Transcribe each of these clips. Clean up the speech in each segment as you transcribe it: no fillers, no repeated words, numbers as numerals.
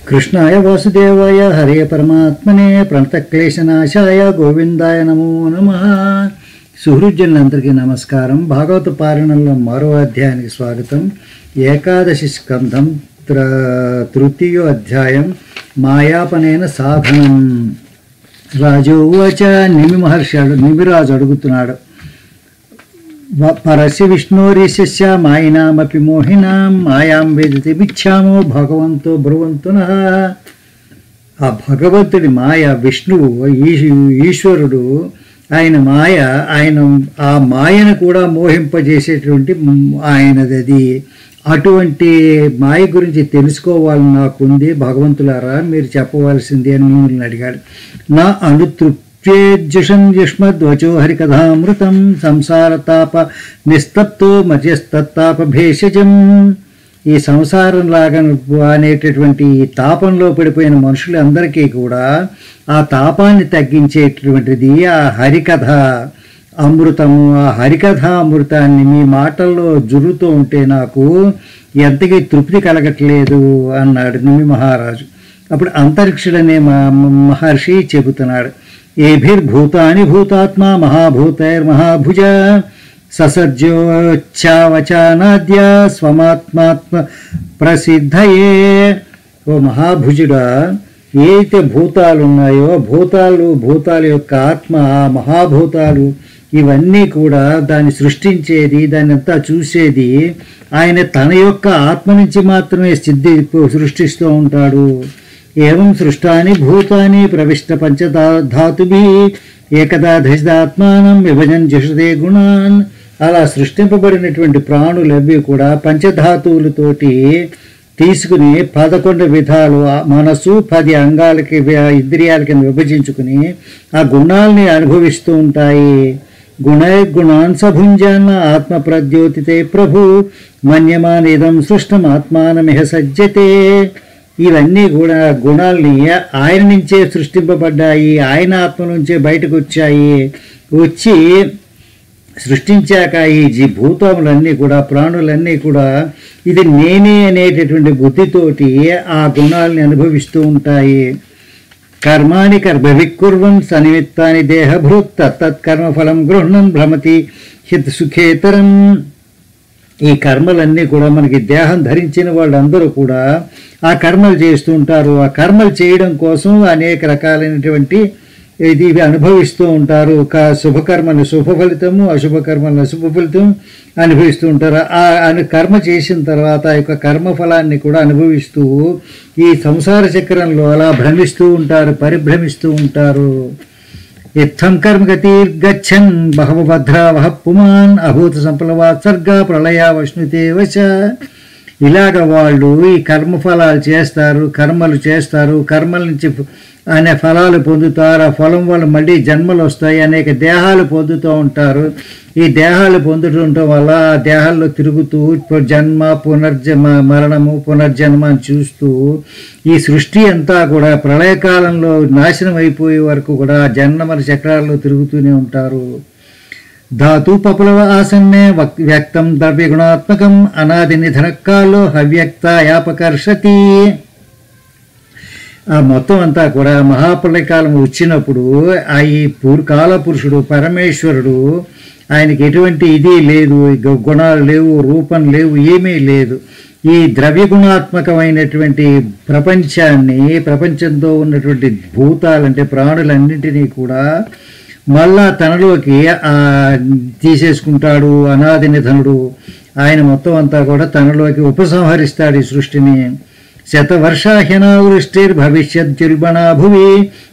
కృష్ణాయ వాసుదేవాయ హరే పరమాత్మనే ప్రణతక్లేశనాశాయ గోవిందాయ నమో నమః. సుహృద్యులందరికీ నమస్కారం. భాగవత పారాయణంలో మరో అధ్యాయానికి స్వాగతం. ఏకాదశి స్కంధం తృతీయో అధ్యాయం మాయాపనైన సాధనం. రాజోవాచ. నిమిరాజు అడుగుతున్నాడు, పరస్య విష్ణోరీశస్య మాయినామపి మోహినాం మాయాం వేదితే మిథ్యామో భగవంతో బ్రువంతునః. ఆ భగవంతుడి మాయ, విష్ణువు ఈశ్వరుడు, ఆయన ఆ మాయను కూడా మోహింపజేసేటువంటి ఆయనది అది. అటువంటి మాయ గురించి తెలుసుకోవాలని నాకుంది. భగవంతులారా మీరు చెప్పవలసింది అని మిమ్మల్ని అడిగాడు. నా అనుతృప్త్యేజుషం యుష్మద్వచో హరికథామృతం సంసారతాప నిస్తప్తో మధ్యస్తత్తాప భేషజం. ఈ సంసారంలాగా అనేటటువంటి ఈ తాపంలో పడిపోయిన మనుషులందరికీ కూడా ఆ తాపాన్ని తగ్గించేటటువంటిది ఆ హరికథ అమృతము. ఆ హరికథ అమృతాన్ని మీ మాటల్లో జురుతూ ఉంటే నాకు ఎంతకీ తృప్తి కలగట్లేదు అన్నాడు నిమి మహారాజు. అప్పుడు అంతరిక్షుడనే మహర్షి చెబుతున్నాడు, ఏభిర్భూతాని భూతాత్మ మహాభూతైర్మహాభుజ ససర్జోచ్చావచానాద్య స్వమాత్మాత్మ ప్రసిద్ధయే. ఓ మహాభుజుడా, ఏదైతే భూతాలు ఉన్నాయో భూతాల యొక్క ఆత్మ, ఆ మహాభూతాలు ఇవన్నీ కూడా దాన్ని సృష్టించేది, దాన్ని అంతా చూసేది ఆయన తన యొక్క ఆత్మ నుంచి మాత్రమే సృష్టిస్తూ ఉంటాడు. ఏవం సృష్టాని భూతాని ప్రవిష్ట పంచధాతుభి ఏకదా దశదాత్మానం విభజన్ జషదే గుణాన్. అలా సృష్టింపబడినటువంటి ప్రాణులవి కూడా పంచధాతువులతోటి తీసుకుని 11 విధాలు మనసు 10 అంగాలకి ఇంద్రియాలకి విభజించుకుని ఆ గుణాలని అనుభవిస్తూ ఉంటాయి. గుణాన్ సభుంజాన్న ఆత్మ ప్రద్యోతితే ప్రభు మన్యమానిదం సృష్టం ఆత్మానమిహ సజ్జతే. ఇవన్నీ కూడా గుణాలని ఆయన నుంచే సృష్టింపబడ్డాయి, ఆయన ఆత్మ నుంచే బయటకు వచ్చి సృష్టించాక ఈ భూతములన్నీ కూడా ప్రాణులన్నీ కూడా ఇది నేనే అనేటటువంటి బుద్ధితోటి ఆ గుణాలని అనుభవిస్తూ ఉంటాయి. కర్మాణి కర్మవికుర్వన్ సనిమిత్తాని దేహభృత్ తత్కర్మఫలం గృహ్ణన్ భ్రమతి హిత్ సుఖేతరం. ఈ కర్మలన్నీ కూడా మనకి దేహం ధరించిన వాళ్ళందరూ కూడా ఆ కర్మలు చేస్తూ ఉంటారు. ఆ కర్మలు చేయడం కోసం అనేక రకాలైనటువంటి ఇది అనుభవిస్తూ ఉంటారు. శుభకర్మను శుభ ఫలితము, అశుభ కర్మలను అశుభ ఫలితం అనుభవిస్తూ ఉంటారు. ఆ కర్మ చేసిన తర్వాత ఆ యొక్క కర్మఫలాన్ని కూడా అనుభవిస్తూ ఈ సంసార చక్రంలో అలా పరిభ్రమిస్తూ ఉంటారు. ఇత్థం కర్మగతిర్గచ్చన్ బహవభద్రావహ పుమాన్ అభూత సంప్లవాత్ సర్గ ప్రళయ వష్ణుతే వశ. ఇలాగ వాళ్ళు ఈ కర్మఫలాలు చేస్తారు, కర్మల నుంచి అనే ఫలాలు పొందుతారు. ఆ ఫలం వల్ల మళ్ళీ జన్మలు వస్తాయి, అనేక దేహాలు పొందుతూ ఉంటారు. ఈ దేహాలు పొందడం వల్ల ఆ దేహాల్లో తిరుగుతూ మరణము పునర్జన్మ అని చూస్తూ ఈ సృష్టి అంతా కూడా ప్రళయకాలంలో నాశనం అయిపోయే వరకు కూడా జన్మల చక్రాల్లో తిరుగుతూనే ఉంటారు. ధాతు పపులవ ఆసన్నే వ్యక్తం ద్రవ్యగుణాత్మకం అనాది నిధనకాల్లో హవ్యక్త యాపకర్షతి. ఆ మొత్తం అంతా కూడా మహాప్రళయకాలం వచ్చినప్పుడు ఆ ఈ కాలపురుషుడు పరమేశ్వరుడు ఆయనకి ఎటువంటి ఇది లేదు, గుణాలు లేవు, రూపం లేవు, ఏమీ లేదు. ఈ ద్రవ్యగుణాత్మకమైనటువంటి ప్రపంచంతో ఉన్నటువంటి భూతాలంటే ప్రాణులన్నింటినీ కూడా మళ్ళా తనలోకి తీసేసుకుంటాడు. అనాది నిధనుడు ఆయన మొత్తం అంతా కూడా తనలోకి ఉపసంహరిస్తాడు ఈ సృష్టిని. శతవర్షాహ్యనావృష్టిర్భవిష్యద్యుల్బణా భువి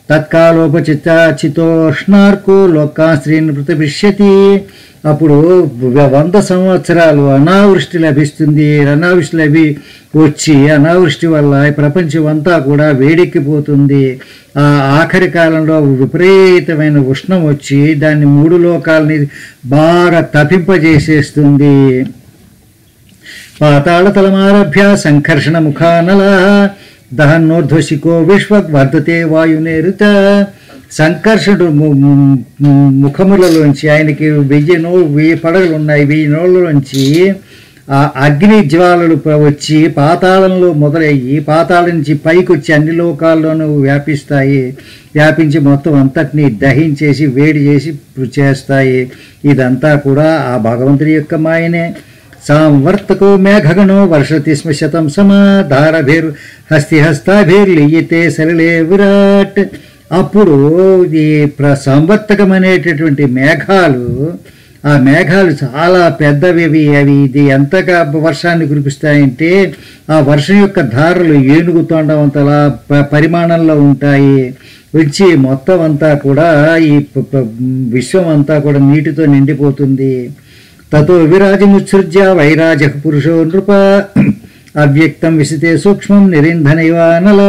తత్కాలోపచితోష్ణార్కో లోకాశ్రీన్ ప్రతిపిష్యతి. అప్పుడు 100 సంవత్సరాలు అనావృష్టి లభిస్తుంది. అనావృష్టి వచ్చి అనావృష్టి వల్ల ఈ ప్రపంచం అంతా కూడా వేడెక్కిపోతుంది. ఆ ఆఖరి కాలంలో విపరీతమైన ఉష్ణం వచ్చి దాన్ని 3 లోకాలని బాగా తపింపజేసేస్తుంది. పాతాళతలమారభ్య సంకర్షణ ముఖానల దహన్నోర్ధ్వశిఖో విశ్వవర్ధతే వాయునేరుత. సంకర్షణుడు ముఖములలోంచి ఆయనకి 1000 పడగలు ఉన్నాయి. 1000 నోళ్ళలోంచి ఆ అగ్ని జ్వాలలు వచ్చి పాతాళంలో మొదలయ్యి పాతాళం నుంచి పైకి వచ్చి అన్ని లోకాల్లోనూ వ్యాపించి మొత్తం అంతటినీ దహించేసి వేడి చేసి చేస్తాయి. ఇదంతా కూడా ఆ భగవంతుడి యొక్క మాయనే. సాంవర్తకో మేఘగణో వర్షతి స్మ శతం సమాధారభిర్ హస్తిహస్తాభిర్లీయతే సలిలే విరాట్. అప్పుడు ఈ సంవర్తకం అనేటటువంటి మేఘాలు, ఆ మేఘాలు చాలా పెద్దవి. అవి ఇది ఎంతగా వర్షాన్ని కురిపిస్తాయంటే ఆ వర్షం యొక్క ధారలు ఏనుగు తొండవంతలా పరిమాణంలో ఉంటాయి. వచ్చి మొత్తం అంతా కూడా ఈ విశ్వం అంతా కూడా నీటితో నిండిపోతుంది. తతో విరాజముత్సృజ్య వైరాజ పురుషో నృప అవ్యక్తం విసితే సూక్ష్మం నిరింధనైవానల.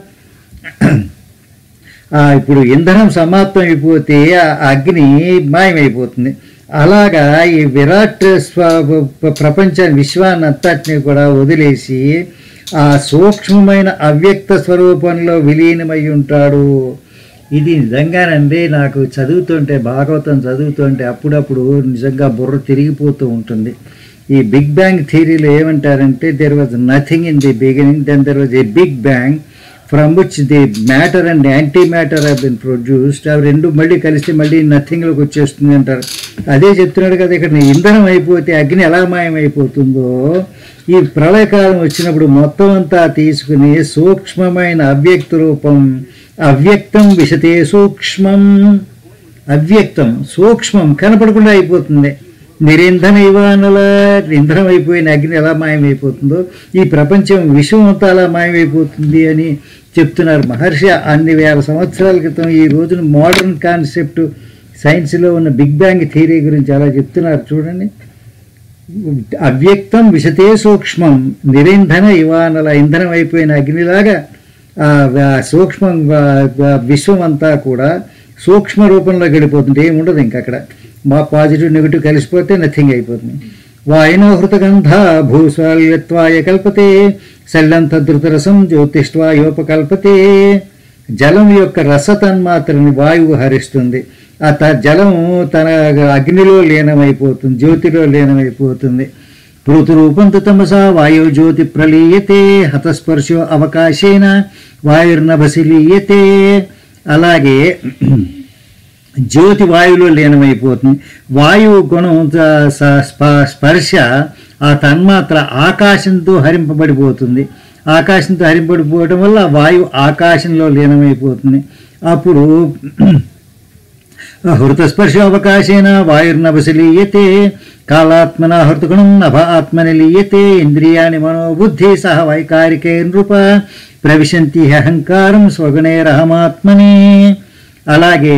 ఇప్పుడు ఇంధనం సమాప్తం అయిపోతే ఆ అగ్ని మాయమైపోతుంది. అలాగా ఈ విరాట్ ప్రపంచాన్ని విశ్వాన్ని అంతటిని కూడా వదిలేసి ఆ సూక్ష్మమైన అవ్యక్త స్వరూపంలో విలీనమై ఉంటాడు. ఇది నిజంగానండి నాకు చదువుతుంటే, భాగవతం చదువుతుంటే అప్పుడప్పుడు నిజంగా బుర్ర తిరిగిపోతూ ఉంటుంది. ఈ బిగ్ బ్యాంగ్ థియరీలో ఏమంటారంటే there was nothing in the beginning, then there was a big bang from which the matter and anti matter have been produced. అవి రెండు మళ్ళీ కలిస్తే మళ్ళీ నథింగ్లోకి వచ్చేస్తుంది అంటారు. అదే చెప్తున్నాడు కదా ఇక్కడ. ఇంధనం అయిపోతే అగ్ని ఎలా మాయమైపోతుందో ఈ ప్రళయకాలం వచ్చినప్పుడు మొత్తం అంతా తీసుకుని సూక్ష్మమైన అవ్యక్త రూపం, అవ్యక్తం విశతే సూక్ష్మం, అవ్యక్తం సూక్ష్మం కనపడకుండా అయిపోతుంది. నిరింధన ఇవానల, ఇంధనం అయిపోయిన అగ్ని ఎలా మాయమైపోతుందో ఈ ప్రపంచం విశ్వం అంతా అలా మాయమైపోతుంది అని చెప్తున్నారు మహర్షి. అన్ని వేల సంవత్సరాల క్రితం ఈ రోజున మోడర్న్ కాన్సెప్ట్ సైన్స్లో ఉన్న బిగ్ బ్యాంగ్ థియరీ గురించి అలా చెప్తున్నారు చూడండి. అవ్యక్తం విశతే సూక్ష్మం నిరింధన ఇవానల, ఇంధనం అయిపోయిన అగ్నిలాగా సూక్ష్మం విశ్వం అంతా కూడా సూక్ష్మ రూపంలో గడిపోతుంది. ఏముండదు ఇంక అక్కడ. మా పాజిటివ్ నెగిటివ్ కలిసిపోతే నథింగ్ అయిపోతుంది. వాయునో హృతగంధ భూస్వాల్యత్వాయ కల్పతే శల్యం తద్రుతరసం జ్యోతిష్వాయోపకల్పతే. జలం యొక్క రసతన్మాత్రని వాయువు హరిస్తుంది. ఆ జలం తన అగ్నిలో లీనమైపోతుంది, జ్యోతిలో లీనమైపోతుంది. పృథురూపంతు తమసా వాయు జ్యోతి ప్రలీయతే హతస్పర్శో అవకాశేన వాయుర్నభసి లీయతే. అలాగే జ్యోతి వాయువులో లీనమైపోతుంది. వాయువు గుణం స్పర్శ ఆ తన్మాత్ర ఆకాశంతో హరింపబడిపోతుంది. ఆకాశంతో హరింపబడిపోవడం వల్ల వాయువు ఆకాశంలో లీనమైపోతుంది. అప్పుడు హృతస్పర్శ అవకాశేన వాయుర్నభసి లీయతే కాలాత్మన హృతగుణం నభ ఆత్మని లీయతే ఇంద్రియాణి మనోబుద్ధి సహ వైకారికే నృప ప్రవిశంతి అహంకారం స్వగుణేరహమాత్మని. అలాగే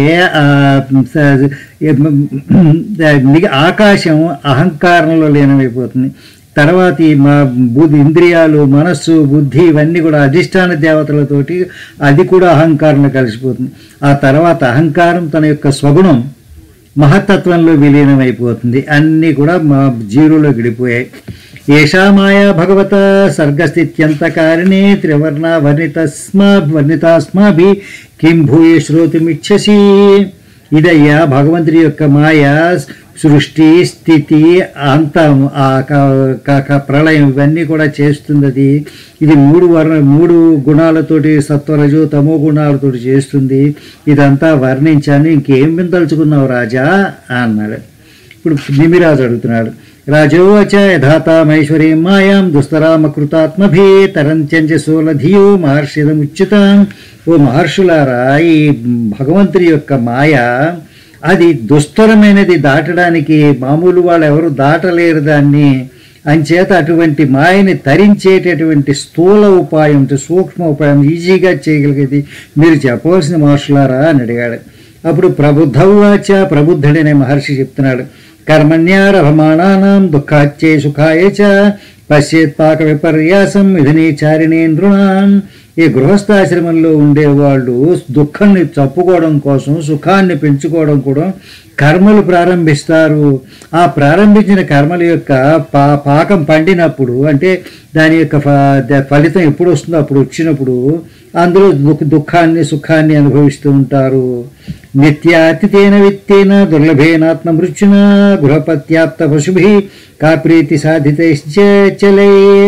ఆకాశం అహంకారంలో లీనమైపోతుంది. తర్వాత ఈ ఇంద్రియాలు, మనస్సు, బుద్ధి ఇవన్నీ కూడా అధిష్టాన దేవతలతోటి అది కూడా అహంకారంలో కలిసిపోతుంది. ఆ తర్వాత అహంకారం తన యొక్క స్వగుణం మహత్తత్వంలో విలీనమైపోతుంది. అన్నీ కూడా జీరోలో గడిపోయాయి. ఏషా మాయా భగవత సర్గస్థిత్యంతకారిణే త్రివర్ణ వర్ణితాస్మాభి కిం భూయ శ్రోతుమిచ్చసి. ఇదయ్యా భగవంతుడి యొక్క మాయ. సృష్టి, స్థితి, అంతం, ప్రళయం ఇవన్నీ కూడా చేస్తుంది. ఇది మూడు గుణాలతోటి సత్వరజు తమో గుణాలతోటి చేస్తుంది. ఇదంతా వర్ణించాను, ఇంకేం విందలుచుకున్నావు రాజా అన్నాడు. ఇప్పుడు నిమిరాజు అడుగుతున్నాడు. రాజోవచ యథాతామైశ్వరీం మాయాం దుస్తరామకృతాత్మభి తరంత్యంచ సోలధియో మహర్షిదముచ్యుతాం. ఓ మహర్షులారా, ఈ భగవంతుడి యొక్క మాయ అది దుస్తరమైనది, దాటడానికి మామూలు వాళ్ళు ఎవరు దాటలేరు దాన్ని. అంచేత అటువంటి మాయని తరించేటటువంటి స్థూల ఉపాయం, సూక్ష్మ ఉపాయం ఈజీగా చేయగలిగేది మీరు చెప్పవలసిన మహర్షులారా అని అడిగాడు. అప్పుడు ప్రబుద్ధవాచ, ప్రబుద్ధుడనే మహర్షి చెప్తున్నాడు. కర్మణ్యారభమాణానాం దుఃఖాచ్యే సుఖాయ చ పశ్యేత్ పాక విపర్యాసం విధినీచారిణేంద్రుణాం. ఈ గృహస్థాశ్రమంలో ఉండేవాళ్ళు దుఃఖాన్ని తప్పుకోవడం కోసం, సుఖాన్ని పెంచుకోవడం కూడా కర్మలు ప్రారంభిస్తారు. ఆ ప్రారంభించిన కర్మల యొక్క పాకం పండినప్పుడు, అంటే దాని యొక్క ఫలితం ఎప్పుడు వస్తుందో అప్పుడు వచ్చినప్పుడు అందులో దుఃఖాన్ని సుఖాన్ని అనుభవిస్తూ ఉంటారు. నిత్యాతిథేన విత్తేన దుర్లభేనాత్మ మృత్యున గృహపత్యాప్త పశుభి కాప్రీతి సాధితైశ్చలే.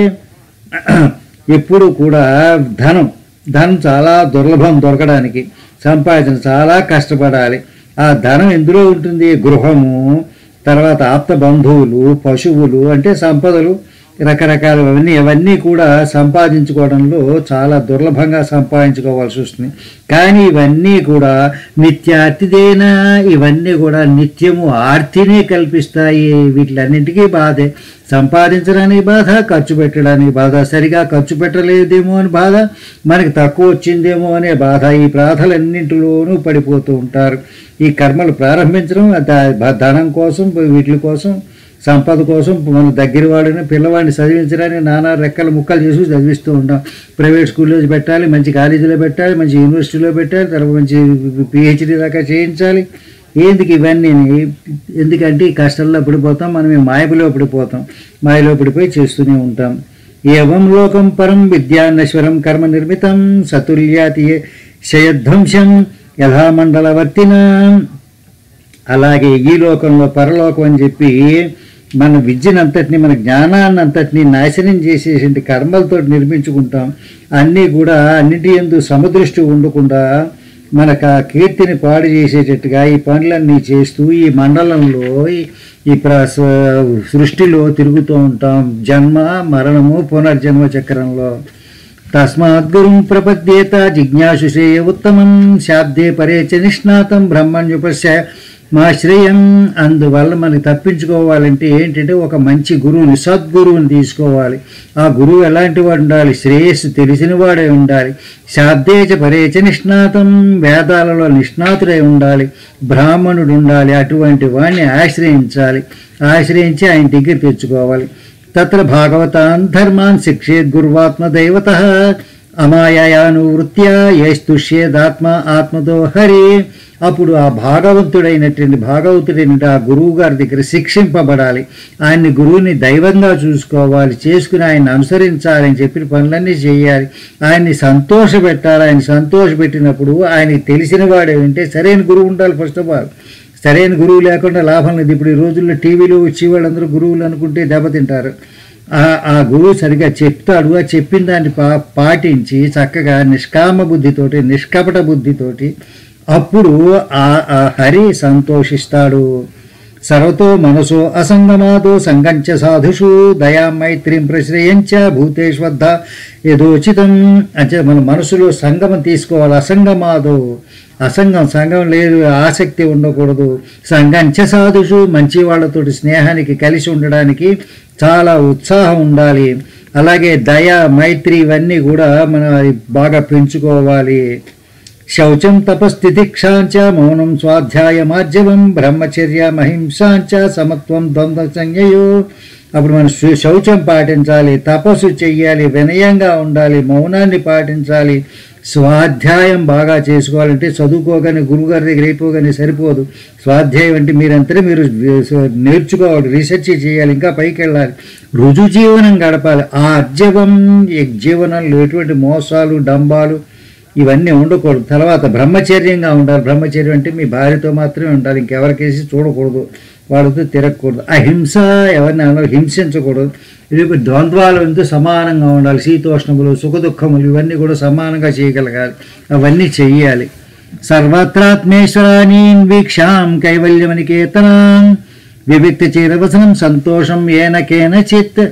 ఎప్పుడు కూడా ధనం చాలా దుర్లభం, దొరకడానికి సంపాదన చాలా కష్టపడాలి. ఆ ధనం ఎందులో ఉంటుంది? గృహము, తర్వాత ఆప్త బంధువులు, పశువులు అంటే సంపదలు, రకరకాలవన్నీ అవన్నీ కూడా సంపాదించుకోవడంలో చాలా దుర్లభంగా సంపాదించుకోవాల్సి వస్తుంది. కానీ ఇవన్నీ కూడా నిత్యాతిథేన, ఇవన్నీ కూడా నిత్యము ఆర్తిని కల్పిస్తాయి. వీటిలన్నింటికీ బాధే. సంపాదించడానికి బాధ, ఖర్చు పెట్టడానికి బాధ, సరిగా ఖర్చు పెట్టలేదేమో అని బాధ, మనకి తక్కువ వచ్చిందేమో అనే బాధ. ఈ బాధలన్నింటిలోనూ పడిపోతూ ఉంటారు. ఈ కర్మలు ప్రారంభించడం ధనం కోసం, వీటి కోసం, సంపద కోసం, మన దగ్గర వాడిని పిల్లవాడిని చదివించడానికి నానా రెక్కలు ముక్కలు చేసి చదివిస్తూ ఉంటాం. ప్రైవేట్ స్కూల్లో పెట్టాలి, మంచి కాలేజీలో పెట్టాలి, మంచి యూనివర్సిటీలో పెట్టాలి, తర్వాత మంచి PhD దాకా చేయించాలి. ఎందుకు ఇవన్నీ? ఎందుకంటే ఈ కష్టాల్లో పడిపోతాం, మనం మాయలో పడిపోతాం, మాయలో పడిపోయి చేస్తూనే ఉంటాం. ఏవం లోకం పరం విద్యానశ్వరం కర్మ నిర్మితం సతుల్యాతి శయధ్వంసం యథామండలవర్తిన. అలాగే ఈ లోకంలో పరలోకం అని చెప్పి మన విద్యనంతటిని, మన జ్ఞానాన్నంతటిని నాశనం చేసేటువంటి కర్మలతో నిర్మించుకుంటాం. అన్నీ కూడా అన్నింటి యందు సమదృష్టి ఉండకుండా మనకు ఆ కీర్తిని పాడు చేసేటట్టుగా ఈ పనులన్నీ చేస్తూ ఈ మండలంలో, ఈ సృష్టిలో తిరుగుతూ ఉంటాం. జన్మ మరణము పునర్జన్మ చక్రంలో. తస్మాద్గురుం ప్రపద్యేత జిజ్ఞాసుషేయ ఉత్తమం శాబ్దే పరేచ నిష్ణాతం బ్రహ్మణ్యుపశ్య మాశ్రయం. అందువల్ల మనకి తప్పించుకోవాలంటే ఏంటంటే ఒక మంచి గురువుని, సద్గురువుని తీసుకోవాలి. ఆ గురువు ఎలాంటి వాడు ఉండాలి? శ్రేయస్సు తెలిసిన వాడే ఉండాలి. శాబ్దేచ పరేచ నిష్ణాతం, వేదాలలో నిష్ణాతుడై ఉండాలి, బ్రాహ్మణుడు ఉండాలి. అటువంటి వాడిని ఆశ్రయించాలి. ఆశ్రయించి ఆయన దగ్గర తెచ్చుకోవాలి. తత్ర భాగవతాన్ ధర్మాన్ శిక్షేద్ గురువాత్మదైవత అమాయానువృత్యా యస్తుష్యేదాత్మ ఆత్మతో హరి. అప్పుడు ఆ భాగవంతుడైన ఆ గురువు గారి దగ్గర శిక్షింపబడాలి. ఆయన్ని గురువుని దైవంగా చూసుకోవాలి, చేసుకుని ఆయన్ని అనుసరించాలని చెప్పిన పనులన్నీ చేయాలి. ఆయన్ని సంతోషపెట్టాలి. ఆయన సంతోషపెట్టినప్పుడు ఆయనకి తెలిసిన వాడే ఉంటే సరైన గురువు ఉండాలి. ఫస్ట్ ఆఫ్ ఆల్ సరైన గురువు లేకుండా లాభం లేదు. ఇప్పుడు ఈ రోజుల్లో టీవీలో వచ్చి వాళ్ళందరూ గురువులు అనుకుంటే దెబ్బతింటారు. ఆ గురువు సరిగా చెప్తాడు. ఆ చెప్పిన దాన్ని పాటించి చక్కగా నిష్కామ బుద్ధితోటి, నిష్కపట బుద్ధితోటి అప్పుడు ఆ హరి సంతోషిస్తాడు. సర్వతో మనసో అసంగమాదో సంగంచ సాధుషు దయా మైత్రిం ప్రశ్రయంచ భూతేష్వద్ధ యథోచితం. అంటే మన మనసులో సంగమం తీసుకోవాలి. అసంగమాదో, సంఘం లేదు, ఆసక్తి ఉండకూడదు. సంగంచ సాధుషు, మంచి వాళ్ళతోటి స్నేహానికి కలిసి ఉండడానికి చాలా ఉత్సాహం ఉండాలి. అలాగే దయ, మైత్రి ఇవన్నీ కూడా మనం బాగా పెంచుకోవాలి. శౌచం తపస్థితిక్షాంచ మౌనం స్వాధ్యాయమార్జవం బ్రహ్మచర్య మహింసాంచ సమత్వం ద్వంద్వ సంజ్ఞయో. అప్పుడు మనం శౌచం పాటించాలి, తపస్సు చెయ్యాలి, వినయంగా ఉండాలి, మౌనాన్ని పాటించాలి, స్వాధ్యాయం బాగా చేసుకోవాలంటే చదువుకోగానే గురువుగారి దగ్గర అయిపోగానే సరిపోదు. స్వాధ్యాయం అంటే మీరంతా మీరు నేర్చుకోవాలి, రీసెర్చ్ చేయాలి, ఇంకా పైకి వెళ్ళాలి, రుజు జీవనం గడపాలి. ఆ అర్జవం జీవనంలో ఎటువంటి మోసాలు, డంబాలు ఇవన్నీ ఉండకూడదు. తర్వాత బ్రహ్మచర్యంగా ఉండాలి. బ్రహ్మచర్యం అంటే మీ భార్యతో మాత్రమే ఉండాలి, ఇంకెవరికేసి చూడకూడదు, వాళ్ళతో తిరగకూడదు. అహింస, ఎవరిని హింసించకూడదు. ఇవి ద్వంద్వాలు ఎంతో సమానంగా ఉండాలి. శీతోష్ణములు, సుఖదుఖములు ఇవన్నీ కూడా సమానంగా చేయగలగాలి. అవన్నీ చెయ్యాలి. సర్వత్రాత్మేశ్వరానీన్ వీక్షాం కైవల్యమనికేతనాం వివిక్త చీరవసనం సంతోషం ఏనకేన చిత్.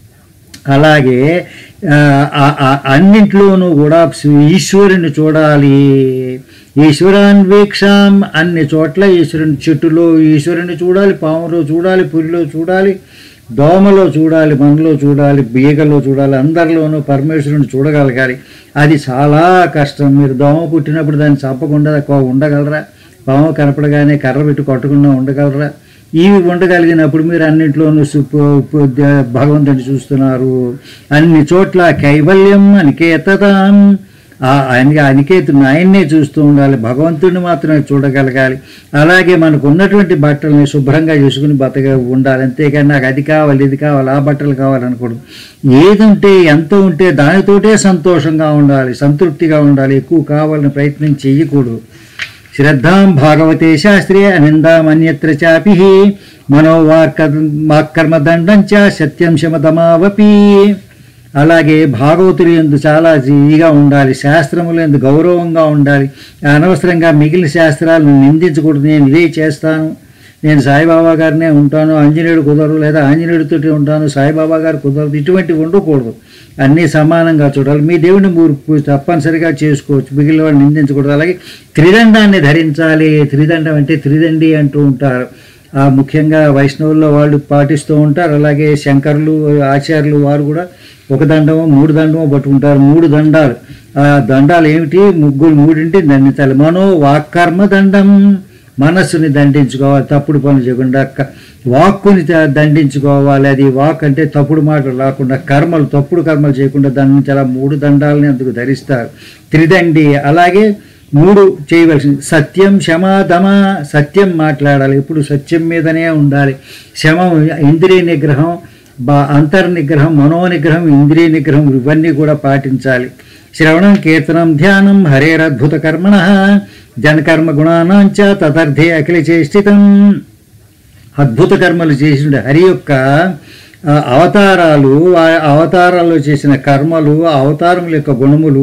అలాగే అన్నింట్లోనూ కూడా ఈశ్వరుని చూడాలి. ఈశ్వరాన్వేక్షాం, అన్ని చోట్ల ఈశ్వరుని, చెట్టులో ఈశ్వరుని చూడాలి, పాములో చూడాలి, పులిలో చూడాలి, దోమలో చూడాలి, మనలో చూడాలి, బీగలో చూడాలి, అందరిలోనూ పరమేశ్వరుని చూడగలగాలి. అది చాలా కష్టం. మీరు దోమ పుట్టినప్పుడు దాన్ని చంపకుండా ఉండగలరా? పాము కనపడగానే కర్ర పెట్టి కొట్టకుండా ఉండగలరా? ఇవి ఉండగలిగినప్పుడు మీరు అన్నింటిలోనూ భగవంతుని చూస్తున్నారు. అన్ని చోట్ల కైవల్యం అనికేతదాం, అనికేతుని ఆయన్నే చూస్తూ ఉండాలి, భగవంతుడిని మాత్రమే చూడగలగాలి. అలాగే మనకు ఉన్నటువంటి బట్టల్ని శుభ్రంగా చేసుకుని ఉండాలి. అంతేకాని నాకు అది కావాలి, ఇది కావాలి, ఆ బట్టలు కావాలనకూడదు. ఏదుంటే ఎంత ఉంటే దానితోటే సంతోషంగా ఉండాలి, సంతృప్తిగా ఉండాలి. ఎక్కువ కావాలని ప్రయత్నం చేయకూడదు. శ్రద్ధాం భాగవతే శాస్త్రే అనిందామన్యత్ర చాపి మనోవాక్కర్మదండం చ సత్యం శమతమావపి. అలాగే భాగవతులు ఎందు చాలా ఇదిగా ఉండాలి, శాస్త్రములు ఎందు గౌరవంగా ఉండాలి. అనవసరంగా మిగిలిన శాస్త్రాలను నిందించకూడదు. నేను ఇదే చేస్తాను, నేను సాయిబాబా గారినే ఉంటాను, ఆంజనేయుడు కుదరదు, లేదా ఆంజనేయుడితో ఉంటాను, సాయిబాబా గారు కుదరదు, ఇటువంటివి ఉండకూడదు. అన్నీ సమానంగా చూడాలి. మీ దేవుని మీరు తప్పనిసరిగా చేసుకోవచ్చు, మిగిలిన వాళ్ళు నిందించకూడదు. అలాగే త్రిదండాన్ని ధరించాలి. త్రిదండం అంటే త్రిదండి అంటూ ఉంటారు. ముఖ్యంగా వైష్ణవుల్లో వాళ్ళు పాటిస్తూ ఉంటారు. అలాగే శంకరులు ఆచార్యులు వారు కూడా ఒక దండమో 3 దండమో పట్టుకుంటారు. 3 దండాలు. ఆ దండాలు ఏమిటి? మూడింటి దండించాలి. వాక్కర్మ దండం, మనస్సుని దండించుకోవాలి, తప్పుడు పనులు చేయకుండా. వాక్కుని దండించుకోవాలి. అది వాక్ అంటే తప్పుడు మాటలు రాకుండా, తప్పుడు కర్మలు చేయకుండా దండించాలి. 3 దండాలని అందుకు ధరిస్తారు. త్రిదండి. అలాగే 3 చేయవలసింది సత్యం, క్షమ, దమ. సత్యం మాట్లాడాలి, ఇప్పుడు సత్యం మీదనే ఉండాలి. శమం ఇంద్రియ నిగ్రహం, అంతర్నిగ్రహం, మనోనిగ్రహం, ఇంద్రియ నిగ్రహం, ఇవన్నీ కూడా పాటించాలి. శ్రవణం, కీర్తనం, ధ్యానం హరేరద్భుత కర్మణ జనకర్మ గుణానాంచ తదర్థే అఖిల చేష్టితం. అద్భుత కర్మలు చేసిన హరి యొక్క అవతారాలు, అవతారాల్లో చేసిన కర్మలు, అవతారముల యొక్క గుణములు,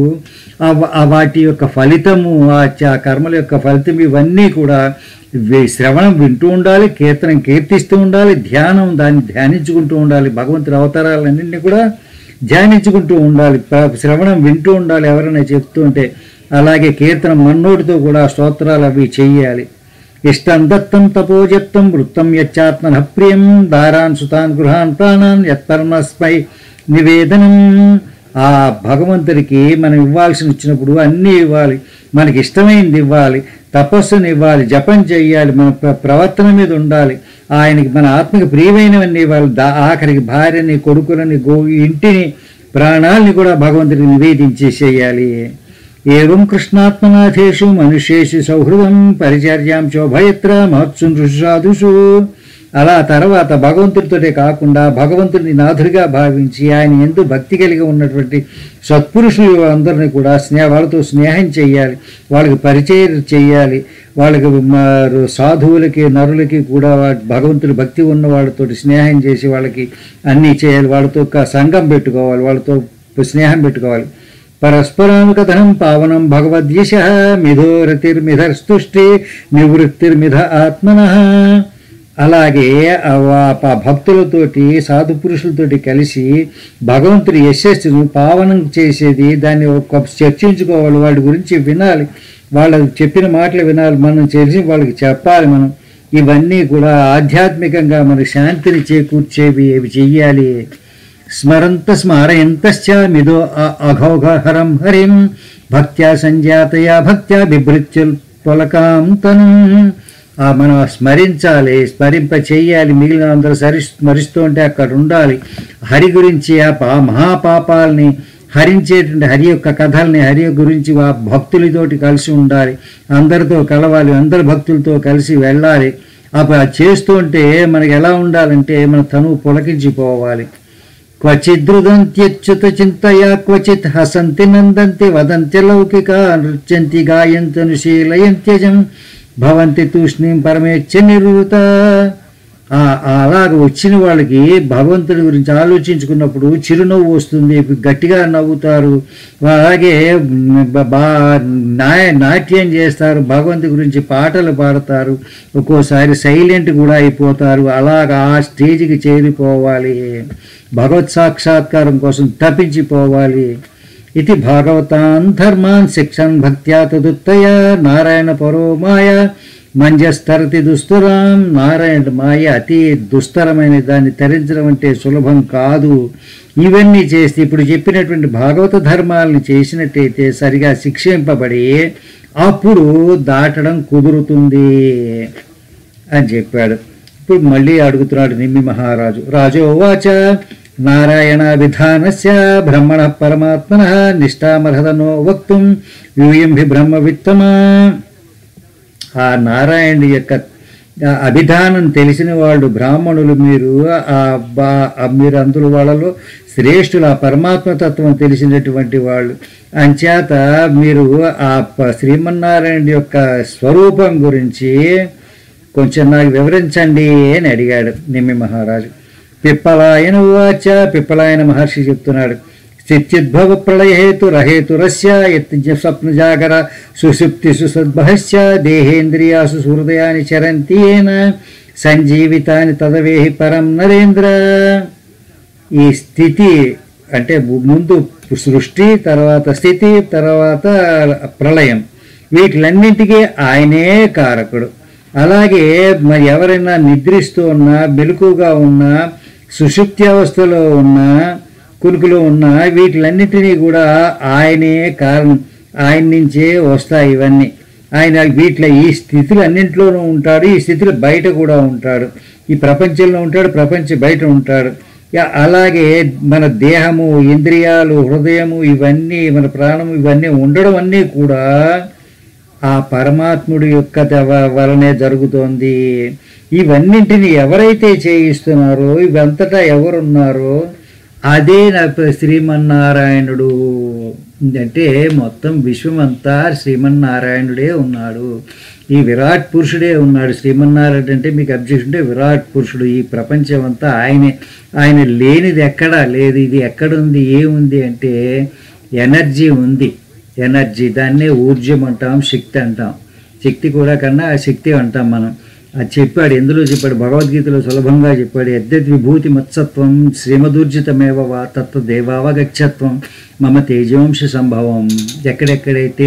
వాటి యొక్క ఫలితము, ఆ కర్మల యొక్క ఫలితం, ఇవన్నీ కూడా శ్రవణం వింటూ ఉండాలి, కీర్తనం కీర్తిస్తూ ఉండాలి, ధ్యానం దాన్ని ధ్యానించుకుంటూ ఉండాలి. భగవంతుడి అవతారాలన్నింటినీ కూడా ధ్యానించుకుంటూ ఉండాలి. శ్రవణం వింటూ ఉండాలి ఎవరైనా చెప్తూ ఉంటే. అలాగే కీర్తనం మన్నోటితో కూడా స్తోత్రాలు అవి చెయ్యాలి. ఇష్టం దత్తం తపోజప్తం వృత్తం యచ్చాత్మన ప్రియం దారాన్ సుతాన్ గృహాన్ ప్రాణాన్ యత్పరమస్మై నివేదనం. ఆ భగవంతుడికి మనం ఇవ్వాల్సిన ఇచ్చినప్పుడు అన్నీ ఇవ్వాలి. మనకి ఇష్టమైంది ఇవ్వాలి, తపస్సుని ఇవ్వాలి, జపం చెయ్యాలి, మన ప్రవర్తన మీద ఉండాలి. ఆయనకి మన ఆత్మకి ప్రియమైనవన్నీ ఇవ్వాలి. ఆఖరికి భార్యని, కొడుకులని, ఇంటిని, ప్రాణాలని కూడా భగవంతుడికి నివేదించేసేయాలి. ఏవం కృష్ణాత్మనాథేషు మనుష్యేషు సౌహృదం పరిచర్యాం శోభయత్ర మహత్సు సాధుషు. అలా తర్వాత భగవంతుడితోటే కాకుండా భగవంతుడిని నాథుడిగా భావించి ఆయన ఎందు భక్తి కలిగి ఉన్నటువంటి సత్పురుషులు అందరినీ కూడా వాళ్ళతో స్నేహం చేయాలి, వాళ్ళకి పరిచయం చేయాలి. వాళ్ళకి సాధువులకి, నరులకి కూడా భగవంతుడి భక్తి ఉన్న వాళ్ళతోటి స్నేహం చేసి వాళ్ళకి అన్నీ చేయాలి. వాళ్ళతో సంఘం పెట్టుకోవాలి, వాళ్ళతో స్నేహం పెట్టుకోవాలి. పరస్పరానుకథనం పావనం భగవద్యశ మిథోరతిర్మిధర్స్తుష్టి నివృత్తిర్మిధ ఆత్మనః. అలాగే భక్తులతోటి, సాధు పురుషులతోటి కలిసి భగవంతుడి యశస్సును పావనం చేసేది, దాన్ని చర్చించుకోవాలి, వాటి గురించి వినాలి, వాళ్ళకి చెప్పిన మాటలు వినాలి, మనం చేసి వాళ్ళకి చెప్పాలి. మనం ఇవన్నీ కూడా ఆధ్యాత్మికంగా మనకు శాంతిని చేకూర్చేవి ఇవి చెయ్యాలి. స్మరంత స్మారయంతశ్చ మిదో అఘౌఘహరం హరిం భక్త్యా సంజాతయా భక్త్యా బిభృత్యుల్పలకాం తను. మనం స్మరించాలి, స్మరింప చెయ్యాలి. మిగిలిన అందరూ స్మరిస్తూ ఉంటే అక్కడ ఉండాలి. హరి గురించి ఆ మహాపాపాలని హరించేటువంటి హరి యొక్క కథల్ని, హరి గురించి ఆ భక్తులతోటి కలిసి ఉండాలి, అందరితో కలవాలి, అందరి భక్తులతో కలిసి వెళ్ళాలి. అప్పుడు చేస్తూ ఉంటే మనకి ఎలా ఉండాలంటే మన తనువు పులకించిపోవాలి. క్వచిదృదంత్యచ్యుత చింతయా క్వచిత్ హసంతి నందంతి వదంతి లౌకిక నృత్యంతి గాయంతను శీలయంత్యజం భవంతి తూష్ణీం పరమేచ్ఛ నిరుత. అలాగ వచ్చిన వాళ్ళకి భగవంతుడి గురించి ఆలోచించుకున్నప్పుడు చిరునవ్వు వస్తుంది, గట్టిగా నవ్వుతారు. అలాగే నాట్యం చేస్తారు, భగవంతుడి గురించి పాటలు పాడతారు, ఒక్కోసారి సైలెంట్ కూడా అయిపోతారు. అలాగా ఆ స్టేజ్కి చేరిపోవాలి, భగవత్ సాక్షాత్కారం కోసం తప్పించిపోవాలి. ఇది భాగవతాన్ ధర్మాన్ శిక్షన్ భక్త్యా తదుత్తయ నారాయణ పరో మాయ మంజస్తరతి దుస్తరాం. నారాయణ మాయ అతి దుస్తరమైన, దాన్ని తరించడం అంటే సులభం కాదు. ఇవన్నీ చేస్తే ఇప్పుడు చెప్పినటువంటి భాగవత ధర్మాలను చేసినట్టయితే సరిగా శిక్షింపబడి అప్పుడు దాటడం కుదురుతుంది అని చెప్పాడు. ఇప్పుడు మళ్ళీ అడుగుతున్నాడు నిమ్మి మహారాజు. రాజోవాచ నారాయణ విధానస్య బ్రహ్మణ పరమాత్మన నిష్ఠామర్హతనో వక్తుం యూయంభి బ్రహ్మవిత్తమా. ఆ నారాయణుడి యొక్క అభిధానం తెలిసిన వాళ్ళు బ్రాహ్మణులు, మీరు అందులో వాళ్ళలో శ్రేష్ఠులు, ఆ పరమాత్మతత్వం తెలిసినటువంటి వాళ్ళు. అంచేత మీరు ఆ శ్రీమన్నారాయణ యొక్క స్వరూపం గురించి కొంచెం నాకు వివరించండి అని అడిగాడు నిమ్మి మహారాజు. పిప్పలాయన ఉవాచ, పిప్పలాయన మహర్షి చెప్తున్నాడు. స్థిత్యుద్భవ ప్రళయహేతు రహేతురస్య యత్న స్వప్న జాగర సుషుప్తిసు సద్భస్య దేహేంద్రియాసు హృదయాన్ని చరంతి ఏన సంజీవితాన్ని తదవేహి పరం నరేంద్ర. ఈ స్థితి అంటే ముందు సృష్టి, తర్వాత స్థితి, తర్వాత ప్రళయం, వీటిలన్నింటికీ ఆయనే కారకుడు. అలాగే మరి ఎవరైనా నిద్రిస్తూ ఉన్నా, మెలకుగా ఉన్నా, సుషుప్తి అవస్థలో ఉన్నా, కునుకులో ఉన్న వీటిలన్నిటినీ కూడా ఆయనే కారణం. ఆయన నుంచే వస్తాయి ఇవన్నీ. ఆయన వీటిలో ఈ స్థితులు అన్నింటిలోనూ ఉంటాడు, ఈ స్థితిలో బయట కూడా ఉంటాడు. ఈ ప్రపంచంలో ఉంటాడు, ప్రపంచం బయట ఉంటాడు. అలాగే మన దేహము, ఇంద్రియాలు, హృదయము, ఇవన్నీ మన ప్రాణము, ఇవన్నీ ఉండడం అన్నీ కూడా ఆ పరమాత్ముడి యొక్క వలనే జరుగుతోంది. ఇవన్నింటినీ ఎవరైతే చేయిస్తున్నారో, ఇవంతటా ఎవరున్నారో అదే శ్రీమన్నారాయణుడు. అంటే మొత్తం విశ్వమంతా శ్రీమన్నారాయణుడే ఉన్నాడు, ఈ విరాట్ పురుషుడే ఉన్నాడు. శ్రీమన్నారాయణ అంటే మీకు అబ్జెక్షన్ అంటే విరాట్ పురుషుడు, ఈ ప్రపంచం అంతా ఆయనే. ఆయన లేనిది ఎక్కడా లేదు. ఇది ఎక్కడుంది, ఏముంది అంటే ఎనర్జీ ఉంది. ఎనర్జీ, దాన్నే ఊర్జం అంటాం, శక్తి అంటాం. శక్తి కూడా కన్నా శక్తి అంటాం మనం. అది చెప్పాడు. ఎందులో చెప్పాడు? భగవద్గీతలో సులభంగా చెప్పాడు. యద్యద్ విభూతి మత్సత్వం శ్రీమదూర్జితమేవ వా తత్వదేవావగచ్చత్వం మమ తేజవంశ సంభవం. ఎక్కడెక్కడైతే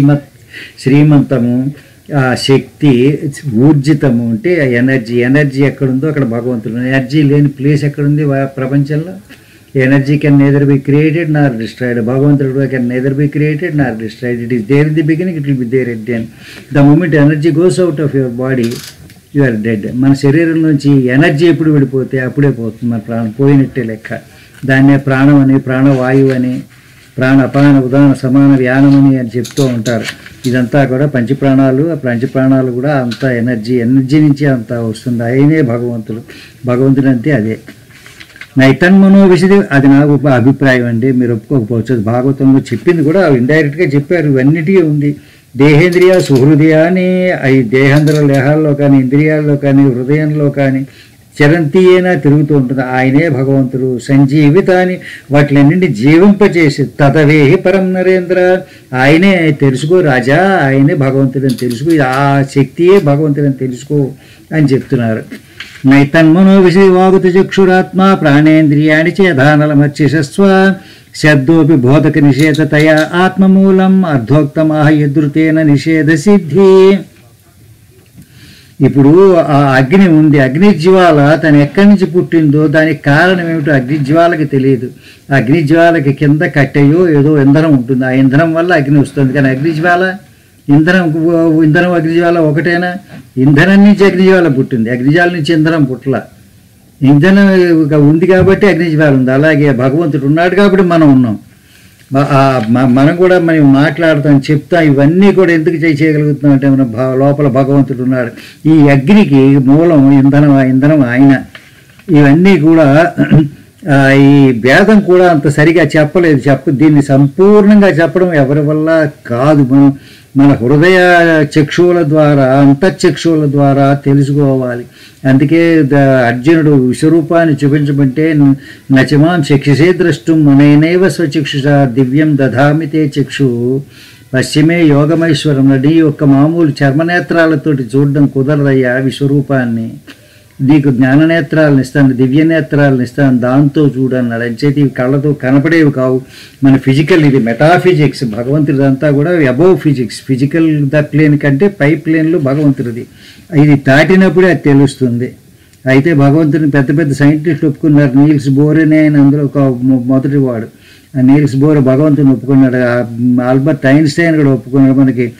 శ్రీమంతము, ఆ శక్తి, ఊర్జితము అంటే ఎనర్జీ ఎక్కడుందో అక్కడ భగవంతుడు. ఎనర్జీ లేని ప్లేస్ ఎక్కడుంది ప్రపంచంలో? Energy can neither be created nor destroyed. భగవంతుడు can neither be created nor destroyed. It is there in the beginning, it will be there at the end. The moment energy goes out of your body, you are dead. మన శరీరం నుంచి energy ఎప్పుడు విడిపోతే అప్పుడే పోతుంది మన ప్రాణం, పోయినట్టే లెక్క. దాన్నే ప్రాణం అని, ప్రాణవాయువు అని, ప్రాణ అపాన ఉదాన సమాన వ్యానమని అని చెప్తూ ఉంటారు. ఇదంతా కూడా పంచప్రాణాలు. ఆ పంచప్రాణాలు కూడా అంతా ఎనర్జీ నుంచి అంతా వస్తుంది. ఆయనే భగవంతుడు అంటే అదే. నైతన్మనో విషది, అది నాకు అభిప్రాయం అండి, మీరు ఒప్పుకోకపోవచ్చు. భాగవతంలో చెప్పింది కూడా ఇండైరెక్ట్గా చెప్పారు. ఇవన్నిటికీ ఉంది. దేహేంద్రియ సుహృదయాన్ని, ఈ దేహాల్లో కానీ, ఇంద్రియాల్లో కానీ, హృదయంలో కానీ చరంతీయేనా తిరుగుతూ ఉంటుంది. ఆయనే భగవంతుడు. సంజీవితాన్ని, వాటిలన్నింటి జీవింపచేసి తదవేహి పరం నరేంద్ర. ఆయనే తెలుసుకో రాజా, ఆయనే భగవంతుడని తెలుసుకో, ఆ శక్తియే భగవంతుడని తెలుసుకో అని చెప్తున్నారు. నైతన్మనో విషయ వాగుత చక్షురాత్మా ప్రాణేంద్రియాణి చేధానలమర్చిషస్వ శబ్దోపి బోధక నిషేధతయా ఆత్మమూలం అర్ధోక్తమాహ యదృతేన నిషేధ సిద్ధి. ఇప్పుడు ఆ అగ్ని ఉంది, అగ్నిజ్వాల తను ఎక్కడి నుంచి పుట్టిందో దానికి కారణం ఏమిటో అగ్నిజ్వాలకి తెలియదు. అగ్నిజ్వాలకి కింద కట్టెయో ఏదో ఇంధనం ఉంటుంది, ఆ ఇంధనం వల్ల అగ్ని వస్తుంది. కానీ అగ్నిజ్వాల, ఇంధనం అగ్నిజ్వాల ఒకటేనా? ఇంధనం నుంచి అగ్నిజ్వాల పుట్టింది, అగ్నిజ్వాల నుంచి ఇంధనం పుట్టల. ఇంధనం ఉంది కాబట్టి అగ్నిజ్వాల ఉంది. అలాగే భగవంతుడు ఉన్నాడు కాబట్టి మనం ఉన్నాం. మనం కూడా మనం మాట్లాడతాం, చెప్తాం. ఇవన్నీ కూడా ఎందుకు చేయగలుగుతున్నాం అంటే మన లోపల భగవంతుడు ఉన్నాడు. ఈ అగ్నికి మూలం ఇంధనం ఆయన. ఇవన్నీ కూడా ఈ వేదం కూడా అంత సరిగా చెప్పలేదు. దీన్ని సంపూర్ణంగా చెప్పడం ఎవరి వల్ల కాదు. మన హృదయ చక్షువుల ద్వారా, అంతఃచక్షువుల ద్వారా తెలుసుకోవాలి. అందుకే అర్జునుడు విశ్వరూపాన్ని చూపించమంటే నచమాం చక్షుషే ద్రష్టుం మనైనైవ స్వచక్షుష దివ్యం దధామి తే చక్షు పశ్చిమే యోగమైశ్వరం. నడి యొక్క మామూలు చర్మనేత్రాలతోటి చూడడం కుదరదయ్యా విశ్వరూపాన్ని. నీకు జ్ఞాననేత్రాలను ఇస్తాను, దివ్య నేత్రాలను ఇస్తాను, దాంతో చూడన్నాడు. అంచేది ఇవి కళ్ళతో కనపడేవి కావు. మన ఫిజికల్, ఇది మెటాఫిజిక్స్. భగవంతుడిదంతా కూడా అబౌవ్ ఫిజిక్స్. ఫిజికల్ ప్లేన్ కంటే పై ప్లేన్లో భగవంతుడిది. ఇది దాటినప్పుడే అది తెలుస్తుంది. అయితే భగవంతుడిని పెద్ద పెద్ద సైంటిస్టులు ఒప్పుకున్నారు. నీల్స్ బోరెనే ఆయన అందులో ఒక మొదటి వాడు. ఆ నీల్స్ బోర్ భగవంతుని ఒప్పుకున్నాడు. ఆల్బర్ట్ ఐన్స్టైన్ కూడా ఒప్పుకున్నాడు. మనకి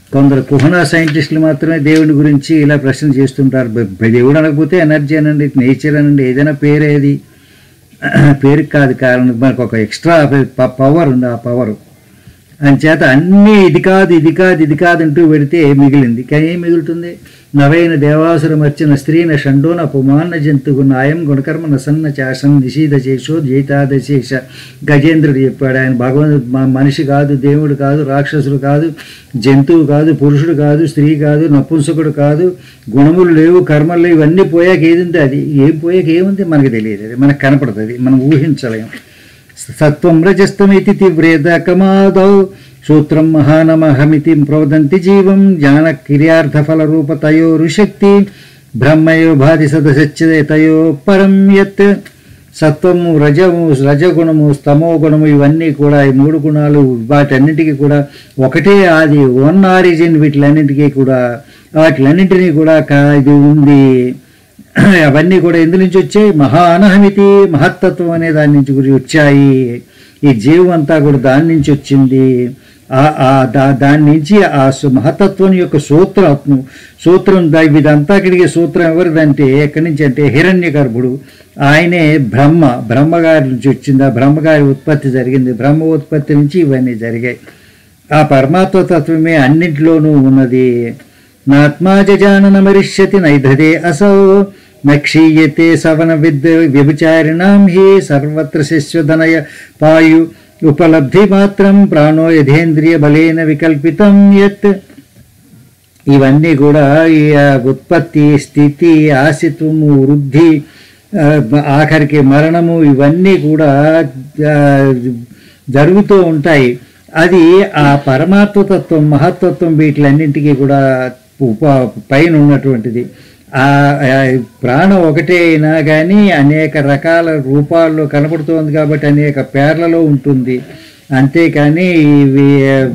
కొందరు కుహనా సైంటిస్టులు మాత్రమే దేవుడి గురించి ఇలా ప్రశ్న చేస్తుంటారు. దేవుడు అనకపోతే ఎనర్జీ అనండి, నేచర్ అనండి, ఏదైనా పేరేది పేరుకి కాదు కారణం, మనకు ఒక ఎక్స్ట్రా పవర్ ఉంది. ఆ పవర్ అంచేత అన్నీ ఇది కాదు ఇది కాదు ఇది కాదు అంటూ పెడితే మిగిలింది. కానీ ఏం మిగులుతుంది? నవైన దేవాసురం వచ్చిన స్త్రీన షండోన పుమాన్న జంతువు నాయం గుణకర్మ నసన్న చాసం నిషీధ చేసో జైతాదశేష గజేంద్రుడు చెప్పాడు. ఆయన భగవంతుడు మనిషి కాదు, దేవుడు కాదు, రాక్షసుడు కాదు, జంతువు కాదు, పురుషుడు కాదు, స్త్రీ కాదు, నపుంసకుడు కాదు, గుణములు లేవు, కర్మలు లేవు. ఇవన్నీ పోయాక ఏది ఉంది? అది ఏం పోయాక ఏముంది మనకు తెలియదు, అది మనకు కనపడుతుంది, మనం ఊహించలేము. సత్వం రజస్తమితి తీవ్రేద కమాదౌ సూత్రం మహానమహమితి ప్రవదంతి జీవం జ్ఞాన క్రియార్థఫల రూప తయోరుశక్తి బ్రహ్మయో భాతి సదసచ్యతే తయో పరం యత్. సత్వము, రజగుణము, స్తమో గుణము, ఇవన్నీ కూడా ఈ మూడు గుణాలు వాటన్నిటికీ కూడా ఒకటే ఆది, వన్ ఆరిజిన్. వీటిలన్నింటికీ కూడా వాటిలన్నింటినీ కూడా ఇది ఉంది. అవన్నీ కూడా ఎందు నుంచి వచ్చాయి? మహానహమితి, మహత్తత్వం అనే దాని నుంచి గురించి వచ్చాయి. ఈ జీవం అంతా కూడా దాని నుంచి వచ్చింది. దాని నుంచి ఆ మహతత్వం యొక్క సూత్రం ఇదంతా కలిగే సూత్రం ఎవరిదంటే ఎక్కడి నుంచి అంటే హిరణ్య గర్భుడు, ఆయనే బ్రహ్మగారి నుంచి వచ్చింది. ఆ బ్రహ్మగారి ఉత్పత్తి జరిగింది. బ్రహ్మ ఉత్పత్తి నుంచి ఇవన్నీ జరిగాయి. ఆ పరమాత్మ తత్వమే అన్నింటిలోనూ ఉన్నది. నాత్మాజాననమరిష్యతి నైధదే అసౌ నక్షీయతే సవన వ్యభిచారిణాం హి సర్వత్ర శిశ్వధనయ పాయు ఉపలబ్ధి మాత్రం ప్రాణో యథేంద్రియ బలేన వికల్పితం యత్. ఇవన్నీ కూడా ఈ ఉత్పత్తి, స్థితి, ఆశిత్వము, వృద్ధి, ఆఖరికి మరణము, ఇవన్నీ కూడా జరుగుతూ ఉంటాయి. అది ఆ పరమాత్మతత్వం, మహత్తత్వం వీటిలన్నింటికీ కూడా పైన ఉన్నటువంటిది. ప్రాణం ఒకటే అయినా కానీ అనేక రకాల రూపాల్లో కనపడుతోంది కాబట్టి అనేక పేర్లలో ఉంటుంది. అంతేకాని ఇవి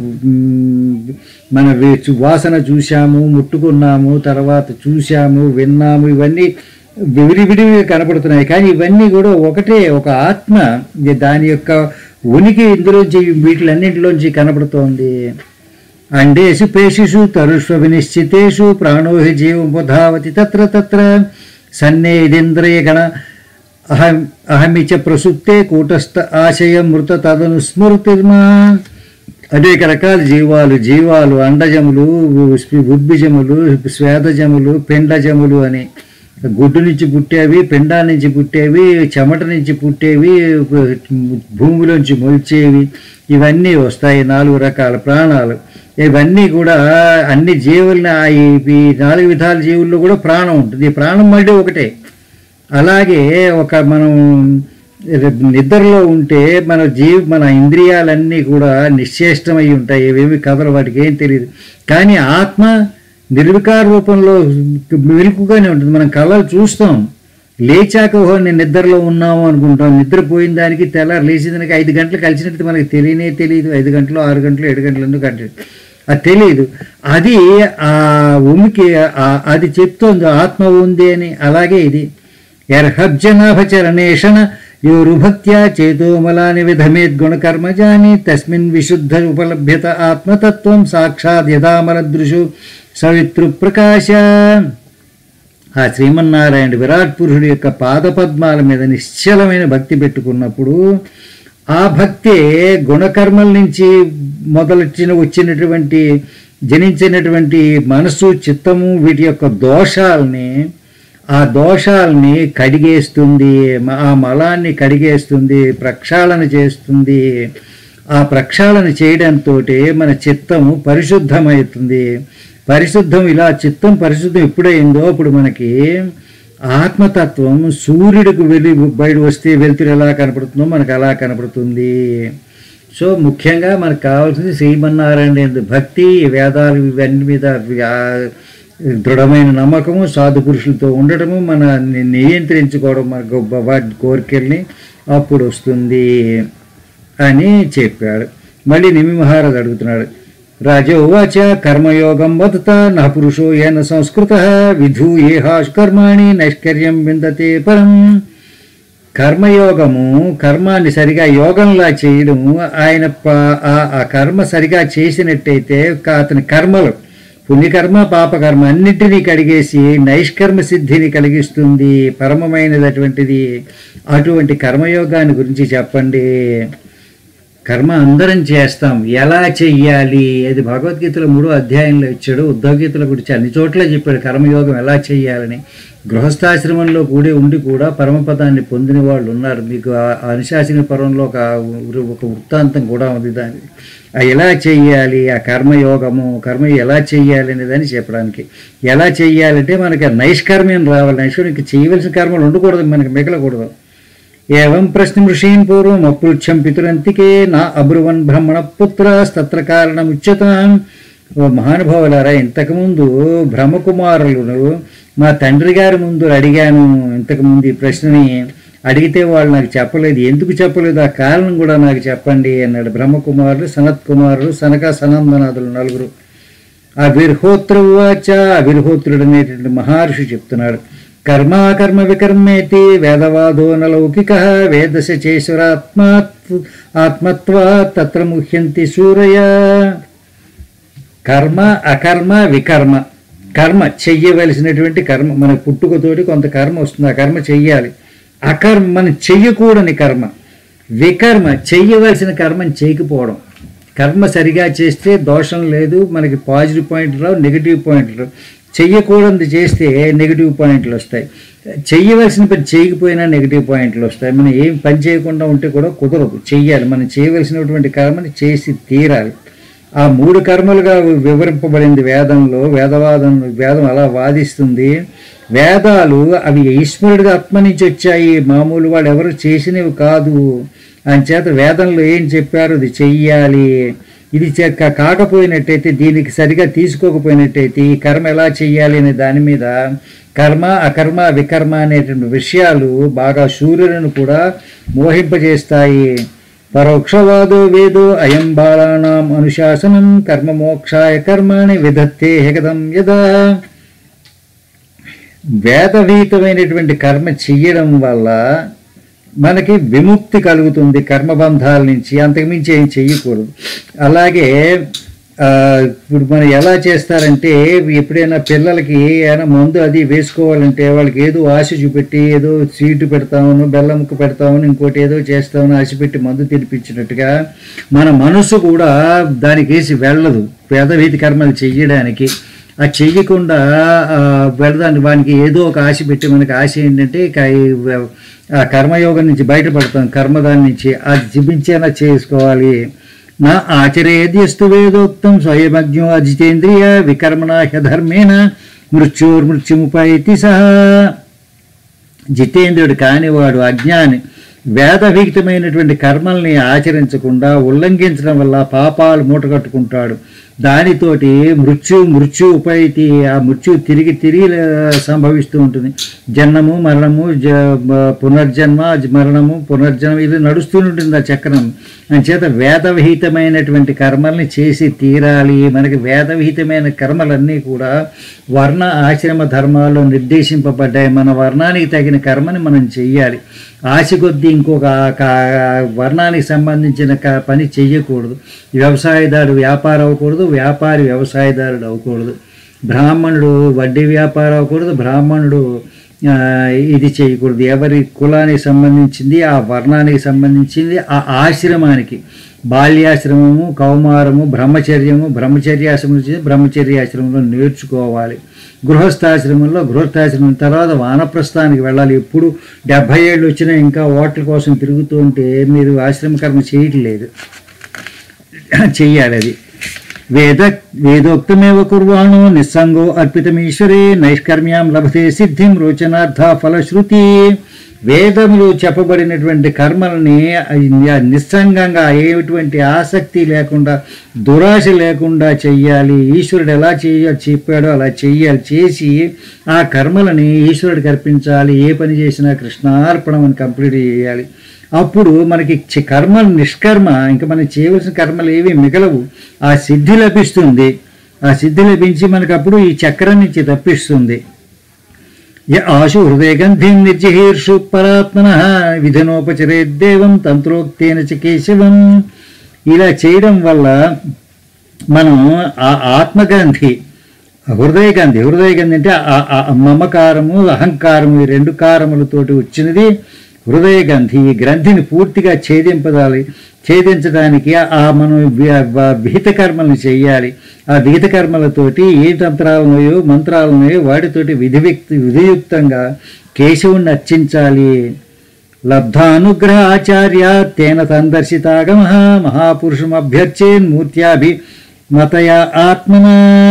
మన వాసన చూశాము, ముట్టుకున్నాము, తర్వాత చూశాము, విన్నాము, ఇవన్నీ విడివిడిగా కనపడుతున్నాయి. కానీ ఇవన్నీ కూడా ఒకటే, ఒక ఆత్మ. దాని యొక్క ఉనికి ఇందులోంచి, వీటిలన్నింటిలోంచి కనపడుతోంది. అండేషు పేషిషు తరుష్వ వినిశ్చితేషు ప్రాణో హి జీవముధావతి తత్ర తత్ర సన్నేదింద్రియగణ అహమిచ ప్రసుప్తే కూటస్థ ఆశయం మృత తదనుస్మృతిర్మా. అనేక రకాల జీవాలు అండజములు, ఉద్భిజములు, స్వేదజములు, పిండజములు అని. గుడ్డు నుంచి పుట్టేవి, పిండా నుంచి పుట్టేవి, చెమట నుంచి పుట్టేవి, భూమిలోంచి మొలిచేవి, ఇవన్నీ వస్తాయి. 4 రకాల ప్రాణాలు. ఇవన్నీ కూడా అన్ని జీవులని, ఈ 4 విధాల జీవుల్లో కూడా ప్రాణం ఉంటుంది. ఈ ప్రాణం మళ్ళీ ఒకటే. అలాగే మనం నిద్రలో ఉంటే మన ఇంద్రియాలన్నీ కూడా నిశ్చేష్టమై ఉంటాయి, ఏవేమి కథలు, వాటికి ఏం తెలియదు. కానీ ఆత్మ నిర్వికార రూపంలో మెలుకుగానే ఉంటుంది. మనం కళలు చూస్తాం, లేచాక నేను నిద్రలో ఉన్నాము అనుకుంటాం. నిద్రపోయిన దానికి తెల్లారు లేచిన దానికి 5 గంటలు కలిసినట్టు మనకి తెలియదు. 5 గంటలు, 6 గంటలు, 7 గంటలు, 2 గంటలు అది తెలియదు. అది ఆ ఉనికి అది చెప్తోంది ఆత్మ ఉంది అని. అలాగే ఇది యర్హబ్జనాభచరణేషణ యోరుభక్త్యా చేతోమలాని విధమేద్గుణకర్మజాని తస్మిన్ విశుద్ధ ఉపలభ్యత ఆత్మతత్వం సాక్షాత్ యథామలదృశు సవితృప్రకాశ. ఆ శ్రీమన్నారాయణ విరాట్ పురుషుడి యొక్క పాదపద్మాల మీద నిశ్చలమైన భక్తి పెట్టుకున్నప్పుడు ఆ భక్తే గుణకర్మల నుంచి జనించినటువంటి మనసు, చిత్తము, వీటి యొక్క దోషాలని కడిగేస్తుంది. ఆ మలాన్ని కడిగేస్తుంది, ప్రక్షాళన చేస్తుంది. ఆ ప్రక్షాళన చేయడంతో మన చిత్తము పరిశుద్ధమవుతుంది. ఇలా చిత్తం పరిశుద్ధం ఎప్పుడైందో అప్పుడు మనకి ఆత్మతత్వం సూర్యుడికి బయట వస్తే వెలుతురు ఎలా కనపడుతుందో మనకు అలా కనపడుతుంది. సో ముఖ్యంగా మనకు కావాల్సింది శ్రీమన్నారాయణ భక్తి, వేదాలు ఇవన్నీ మీద దృఢమైన నమ్మకము, సాధు పురుషులతో ఉండటము, మన నియంత్రించుకోవడం, మనకు వాటి కోరికల్ని అప్పుడు వస్తుంది అని చెప్పాడు. మళ్ళీ నిమి మహారాజు అడుగుతున్నాడు. రాజోవాచ కర్మయోగం వదత నా పురుషో ఏన సంస్కృత విధూయేహాశు కర్మాణి నైష్కర్యం విందతే పరం. కర్మయోగము, కర్మాన్ని సరిగా యోగంలా చేయడము, ఆయన ఆ కర్మ సరిగా చేసినట్టయితే అతని కర్మలు పుణ్యకర్మ పాపకర్మ అన్నింటినీ కడిగేసి నైష్కర్మ సిద్ధిని కలిగిస్తుంది, పరమమైనటువంటిది. అటువంటి కర్మయోగాన్ని గురించి చెప్పండి. కర్మ అందరం చేస్తాం, ఎలా చెయ్యాలి అది భగవద్గీతలో 3వ అధ్యాయంలో ఇచ్చాడు. ఉద్ధవగీతల గురించి అన్ని చోట్ల చెప్పాడు కర్మయోగం ఎలా చెయ్యాలని. గృహస్థాశ్రమంలో ఉండి కూడా పరమపదాన్ని పొందిన వాళ్ళు ఉన్నారు. మీకు అనుశాసన పర్వంలో ఒక వృత్తాంతం కూడా ఉంది. దాన్ని ఎలా చెయ్యాలి, ఆ కర్మయోగము, కర్మ ఎలా చెయ్యాలి అనేదాన్ని చెప్పడానికి. ఎలా చెయ్యాలంటే మనకి నైష్కర్మ్యం రావాలి. నైష్కర్మ్యం చేయవలసిన కర్మలు ఉండకూడదు, మనకి మిగలకూడదు. ఏవం ప్రశ్న ఋషీన్ పూర్వం అపృచ్ఛం పితురంతికే నా అబ్రువన్ బ్రహ్మణ పుత్రస్తత్ర కారణం ఉచ్యతాం. ఓ మహానుభావులారా, ఇంతకుముందు బ్రహ్మకుమారులను మా తండ్రి గారి ముందు అడిగాను. ఇంతకుముందు ఈ ప్రశ్నని అడిగితే వాళ్ళు నాకు చెప్పలేదు. ఎందుకు చెప్పలేదు, ఆ కారణం కూడా నాకు చెప్పండి అన్నాడు. బ్రహ్మకుమారులు, సనత్ కుమారులు, సనక సనందనాథులు నలుగురు. ఆ విర్హోత్రువాచ, విర్హోత్రుడు అనేటువంటి మహర్షి చెప్తున్నాడు. కర్మాకర్మ వికర్మేతి వేదవాదో నలౌకిక వేదశ చేశ్వరాత్మత్వా తత్ర ముహ్యంతి సూరయ. కర్మ అకర్మ వికర్మ. కర్మ చెయ్యవలసినటువంటి కర్మ, మన పుట్టుకతోటి కొంత కర్మ వస్తుంది, ఆ కర్మ చెయ్యాలి. అకర్మ మనం చెయ్యకూడని కర్మ. వికర్మ చెయ్యవలసిన కర్మని చేయకపోవడం. కర్మ సరిగా చేస్తే దోషం లేదు, మనకి పాజిటివ్ పాయింట్లు రావు, నెగిటివ్ పాయింట్లు రావు. చెయ్యకూడదు చేస్తే నెగిటివ్ పాయింట్లు వస్తాయి, చెయ్యవలసిన పని చేయకపోయినా నెగిటివ్ పాయింట్లు వస్తాయి. మనం ఏం పని చేయకుండా ఉంటే కూడా కుదరదు, చెయ్యాలి. మనం చేయవలసినటువంటి కర్మని చేసి తీరాలి. ఆ 3 కర్మలుగా వివరింపబడింది వేదంలో. వేదం అలా వాదిస్తుంది. వేదాలు అవి ఈశ్వరుడి ఆత్మ నుంచి వచ్చాయి, మామూలు వాడు ఎవరు చేసినవి కాదు. అంచేత వేదంలో ఏం చెప్పారు అది చెయ్యాలి. ఇది కాకపోయినట్టయితే, దీనికి సరిగా తీసుకోకపోయినట్టయితే ఈ కర్మ ఎలా చెయ్యాలి అనే దాని మీద కర్మ అకర్మ వికర్మ అనేటువంటి విషయాలు బాగా సూర్యులను కూడా మోహింపజేస్తాయి. పరోక్షవాదో వేదో అయం బాలానాం అనుశాసనం కర్మ మోక్షాయ కర్మాణి విధత్తే హెగదం యదా. వేదవీతమైనటువంటి కర్మ చెయ్యడం వల్ల మనకి విముక్తి కలుగుతుంది కర్మబంధాల నుంచి, అంతకుమించి ఏం చెయ్యకూడదు. అలాగే ఇప్పుడు మనం ఎలా చేస్తారంటే, ఎప్పుడైనా పిల్లలకి ఏమైనా మందు అది వేసుకోవాలంటే వాళ్ళకి ఏదో ఆశ చూపెట్టి ఏదో స్వీట్ పెడతామను, బెల్లం ముక్క పెడతామని, ఇంకోటి ఏదో చేస్తామని ఆశ పెట్టి మందు తినిపించినట్టుగా మన మనసు కూడా దానికి వేసి వెళ్ళదు వేదవీతి కర్మలు చెయ్యడానికి. ఆ చెయ్యకుండా వెళ్ళదాన్ని వానికి ఏదో ఒక ఆశ పెట్టి, మనకి ఆశ ఏంటంటే ఆ కర్మయోగం నుంచి బయటపడతాం, కర్మదాని నుంచి. అది చూపించేనా చేసుకోవాలి. నా ఆచరేద్యస్తు వేదోక్తం స్వయమజ్ఞో అజితేంద్రియ వికర్మణ హ్యధర్మేణ మృత్యుర్మృత్యుముపైతి సహా. జితేంద్రుడు కానివాడు, అజ్ఞాని, వేదవిహితమైనటువంటి కర్మల్ని ఆచరించకుండా ఉల్లంఘించడం వల్ల పాపాలు మూటగట్టుకుంటాడు. దానితోటి మృత్యు ఉపైతి, ఆ మృత్యు తిరిగి సంభవిస్తూ ఉంటుంది. జన్మము మరణము, పునర్జన్మ మరణము పునర్జన్మ, ఇది నడుస్తూ ఉంటుంది ఆ చక్రం. అంచేత వేదవిహితమైనటువంటి కర్మల్ని చేసి తీరాలి. మనకి వేదవిహితమైన కర్మలన్నీ కూడా వర్ణ ఆశ్రమ ధర్మాల్లో నిర్దేశింపబడ్డాయి. మన వర్ణానికి తగిన కర్మని మనం చెయ్యాలి. ఆశ కొద్దీ ఇంకొక వర్ణానికి సంబంధించిన పని చెయ్యకూడదు. వ్యవసాయదారుడు వ్యాపారం అవ్వకూడదు, వ్యాపారి వ్యవసాయదారుడు అవ్వకూడదు. బ్రాహ్మణుడు వడ్డీ వ్యాపారం అవ్వకూడదు, బ్రాహ్మణుడు ఇది చేయకూడదు. ఎవరి కులానికి సంబంధించింది, ఆ వర్ణానికి సంబంధించింది, ఆ ఆశ్రమానికి, బాల్యాశ్రమము, కౌమారము, బ్రహ్మచర్యాశ్రమం నుంచి బ్రహ్మచర్యాశ్రమంలో నేర్చుకోవాలి. గృహస్థాశ్రమం తర్వాత వానప్రస్థానికి వెళ్ళాలి. ఎప్పుడు 70 ఏళ్ళు వచ్చినా ఇంకా ఓట్ల కోసం తిరుగుతూ ఉంటే మీరు ఆశ్రమకర్మ చేయట్లేదు, చెయ్యాలి. అది వేదోక్తమేవ కుర్వాణో నిస్సంగో అర్పితమీశ్వరే నైష్కర్మ్యాం లభతే సిద్ధిం రోచనార్థ ఫలశ్రుతి. వేదములు చెప్పబడినటువంటి కర్మలని నిస్సంగంగా, ఎటువంటి ఆసక్తి లేకుండా, దురాశ లేకుండా చెయ్యాలి. ఈశ్వరుడు ఎలా చెప్పాడో అలా చెయ్యాలి. చేసి ఆ కర్మలని ఈశ్వరుడికి అర్పించాలి. ఏ పని చేసినా కృష్ణార్పణం అని కంప్లీట్ చేయాలి. అప్పుడు మనకి కర్మలు నిష్కర్మ, ఇంకా మనం చేయవలసిన కర్మలు ఏవి మిగలవు. ఆ సిద్ధి లభిస్తుంది. ఆ సిద్ధి లభించి మనకు అప్పుడు ఈ చక్రం నుంచి తప్పిస్తుంది. య ఆశు హృదయగంధిం నిర్జిహీర్షు పరాత్మనః విధినోపచరేద్దేవం తంత్రోక్తేన చ కేశవం. ఇలా చేయడం వల్ల మనం ఆ ఆత్మగ్రంథి హృదయగంధి అంటే మమకారము అహంకారము ఈ రెండు కారములతోటి వచ్చినది హృదయగంధి. ఈ గ్రంథిని పూర్తిగా ఛేదించడానికి మనం విహిత కర్మలను చేయాలి. ఆ విహిత కర్మలతోటి ఏ మంత్రాలు ఉన్నాయో వాటితోటి విధియుక్తంగా కేశవుణ్ణి అర్చించాలి. లబ్ధానుగ్రహ ఆచార్య తేన సందర్శితాగమ మహాపురుషమభ్యర్చేన్ మూర్త్యాభిమతయ ఆత్మన.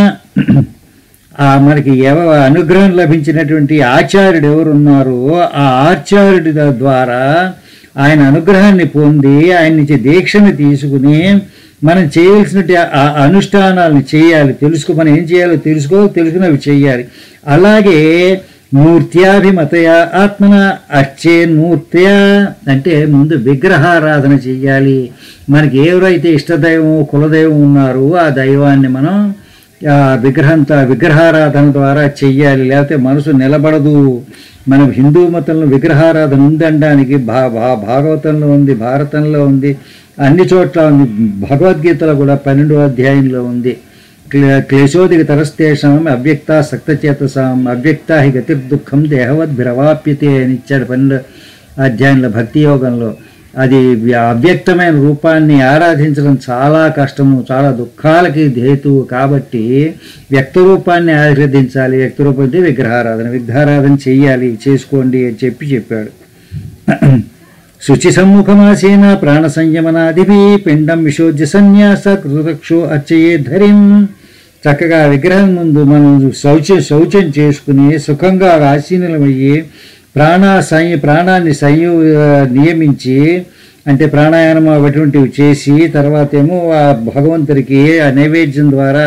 మనకి అనుగ్రహం లభించినటువంటి ఆచార్యుడు ఎవరున్నారో ఆ ఆచార్యుడి ద్వారా ఆయన అనుగ్రహాన్ని పొంది ఆయన నుంచి దీక్షను తీసుకుని మనం చేయవలసినటువంటి ఆ అనుష్ఠానాలను చేయాలి. మనం ఏం చేయాలో తెలుసుకున్నవి చేయాలి. అలాగే మూర్త్యాభిమతయ ఆత్మన అర్చేన్ మూర్త్య అంటే ముందు విగ్రహారాధన చెయ్యాలి. మనకి ఎవరైతే ఇష్టదైవం కులదైవం ఉన్నారో ఆ దైవాన్ని మనం విగ్రహారాధన ద్వారా చెయ్యాలి. లేకపోతే మనసు నిలబడదు. మనం హిందూ మతంలో విగ్రహారాధన ఉందనడానికి భాగవతంలో ఉంది, భారతంలో ఉంది, అన్ని చోట్ల ఉంది. భగవద్గీతలో కూడా 12వ అధ్యాయంలో ఉంది. క్లేశోదిక తరస్తేషాం అవ్యక్త సక్తచేతసాం అవ్యక్త హి గతిర్దుఃఖం దేహవద్భిరవాప్యతే అని ఇచ్చాడు 12వ అధ్యాయంలో భక్తి యోగంలో. అది అవ్యక్తమైన రూపాన్ని ఆరాధించడం చాలా కష్టము, చాలా దుఃఖాలకి హేతువు. కాబట్టి వ్యక్త రూపాన్ని ఆరాధించాలి. వ్యక్త రూపం అంటే విగ్రహారాధన చెయ్యాలి, చేసుకోండి అని చెప్పాడు. శుచి సమ్ముఖమాసేన ప్రాణ సంయమనాదిభి పిండం విశోధ్య సన్యాస కృతక్షో అర్చయే ధరిం. చక్కగా విగ్రహం ముందు మనం శౌచం చేసుకుని సుఖంగా ఆసీనులమయ్యి ప్రాణాన్ని నియమించి అంటే ప్రాణాయామం అటువంటివి చేసి తర్వాత ఏమో ఆ భగవంతుడికి ఆ నైవేద్యం ద్వారా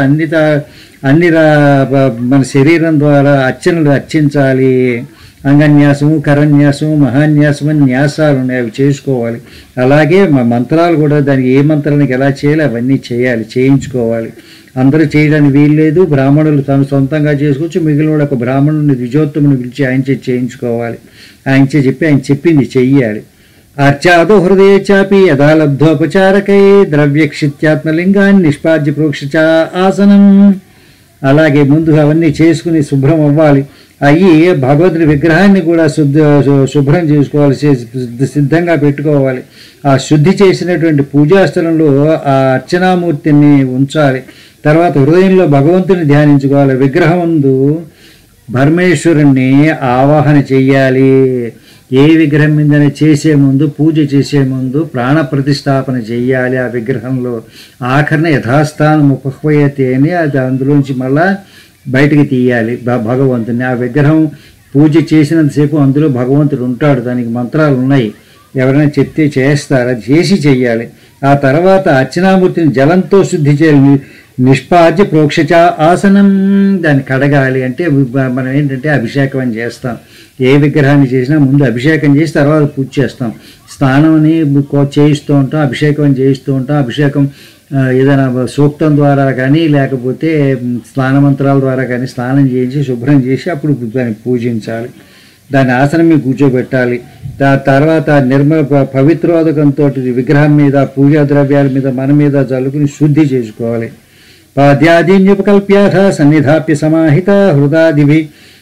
మన శరీరం ద్వారా అర్చించాలి. అంగన్యాసము, కరన్యాసము, మహాన్యాసం అని న్యాసాలు ఉన్నాయి, అవి చేసుకోవాలి. అలాగే మంత్రాలు కూడా దానికి ఏ మంత్రానికి ఎలా చేయాలి అవన్నీ చేయించుకోవాలి. అందరూ చేయడానికి వీల్లేదు. బ్రాహ్మణులు తను సొంతంగా చేసుకోవచ్చు. మిగిలిన ఒక బ్రాహ్మణుని ద్విజోత్తముని పిలిచి ఆయన చేసుకోవాలి. ఆయన చెప్పింది చెయ్యాలి. అర్చాదో హృదయ చాపి యథాలబ్ధోపచారకై ద్రవ్యక్షిత్యాత్మలింగాన్ని నిష్పాద్య ప్రోక్ష ఆసనం. అలాగే ముందు అవన్నీ చేసుకుని శుభ్రం అవ్వాలి. అయ్యి భగవంతుడి విగ్రహాన్ని కూడా శుభ్రం చేసుకోవాలి, సిద్ధంగా పెట్టుకోవాలి. ఆ శుద్ధి చేసినటువంటి పూజాస్థలంలో ఆ అర్చనామూర్తిని ఉంచాలి. తర్వాత హృదయంలో భగవంతుని ధ్యానించుకోవాలి. విగ్రహం ముందు పరమేశ్వరుణ్ణి ఆవాహన చెయ్యాలి. ఏ విగ్రహం మీద పూజ చేసే ముందు ప్రాణ ప్రతిష్టాపన చెయ్యాలి. ఆ విగ్రహంలో ఆఖరణ యథాస్థానం ఉపహ్వయతే అని అది అందులోంచి మళ్ళా బయటికి తీయాలి భగవంతుని. ఆ విగ్రహం పూజ చేసినంతసేపు అందులో భగవంతుడు ఉంటాడు. దానికి మంత్రాలు ఉన్నాయి, ఎవరైనా చెప్తే చేస్తారు. అది చెయ్యాలి. ఆ తర్వాత అర్చనామూర్తిని జలంతో శుద్ధి చేయాలి. నిష్పాద్య ప్రోక్షచ ఆసనం. దాన్ని కడగాలి. అంటే మనం ఏంటంటే అభిషేకం అని చేస్తాం. ఏ విగ్రహాన్ని చేసినా ముందు అభిషేకం చేసి తర్వాత పూజ చేస్తాం. స్నానం అని చేయిస్తూ ఉంటాం, అభిషేకం అని చేయిస్తూ ఉంటాం. అభిషేకం ఏదైనా సూక్తం ద్వారా కానీ లేకపోతే స్నాన మంత్రాల ద్వారా కానీ స్నానం చేయించి శుభ్రం చేసి అప్పుడు దాన్ని పూజించాలి. దాన్ని ఆసనం మీద కూర్చోబెట్టాలి. తర్వాత పవిత్రోదకంతో విగ్రహం మీద పూజా ద్రవ్యాల మీద మన మీద చల్లుకుని శుద్ధి చేసుకోవాలి. పాద్యాదీన్యుపకల్ప్యాథ సన్నిధాప్య సమాహిత హృదాదిభి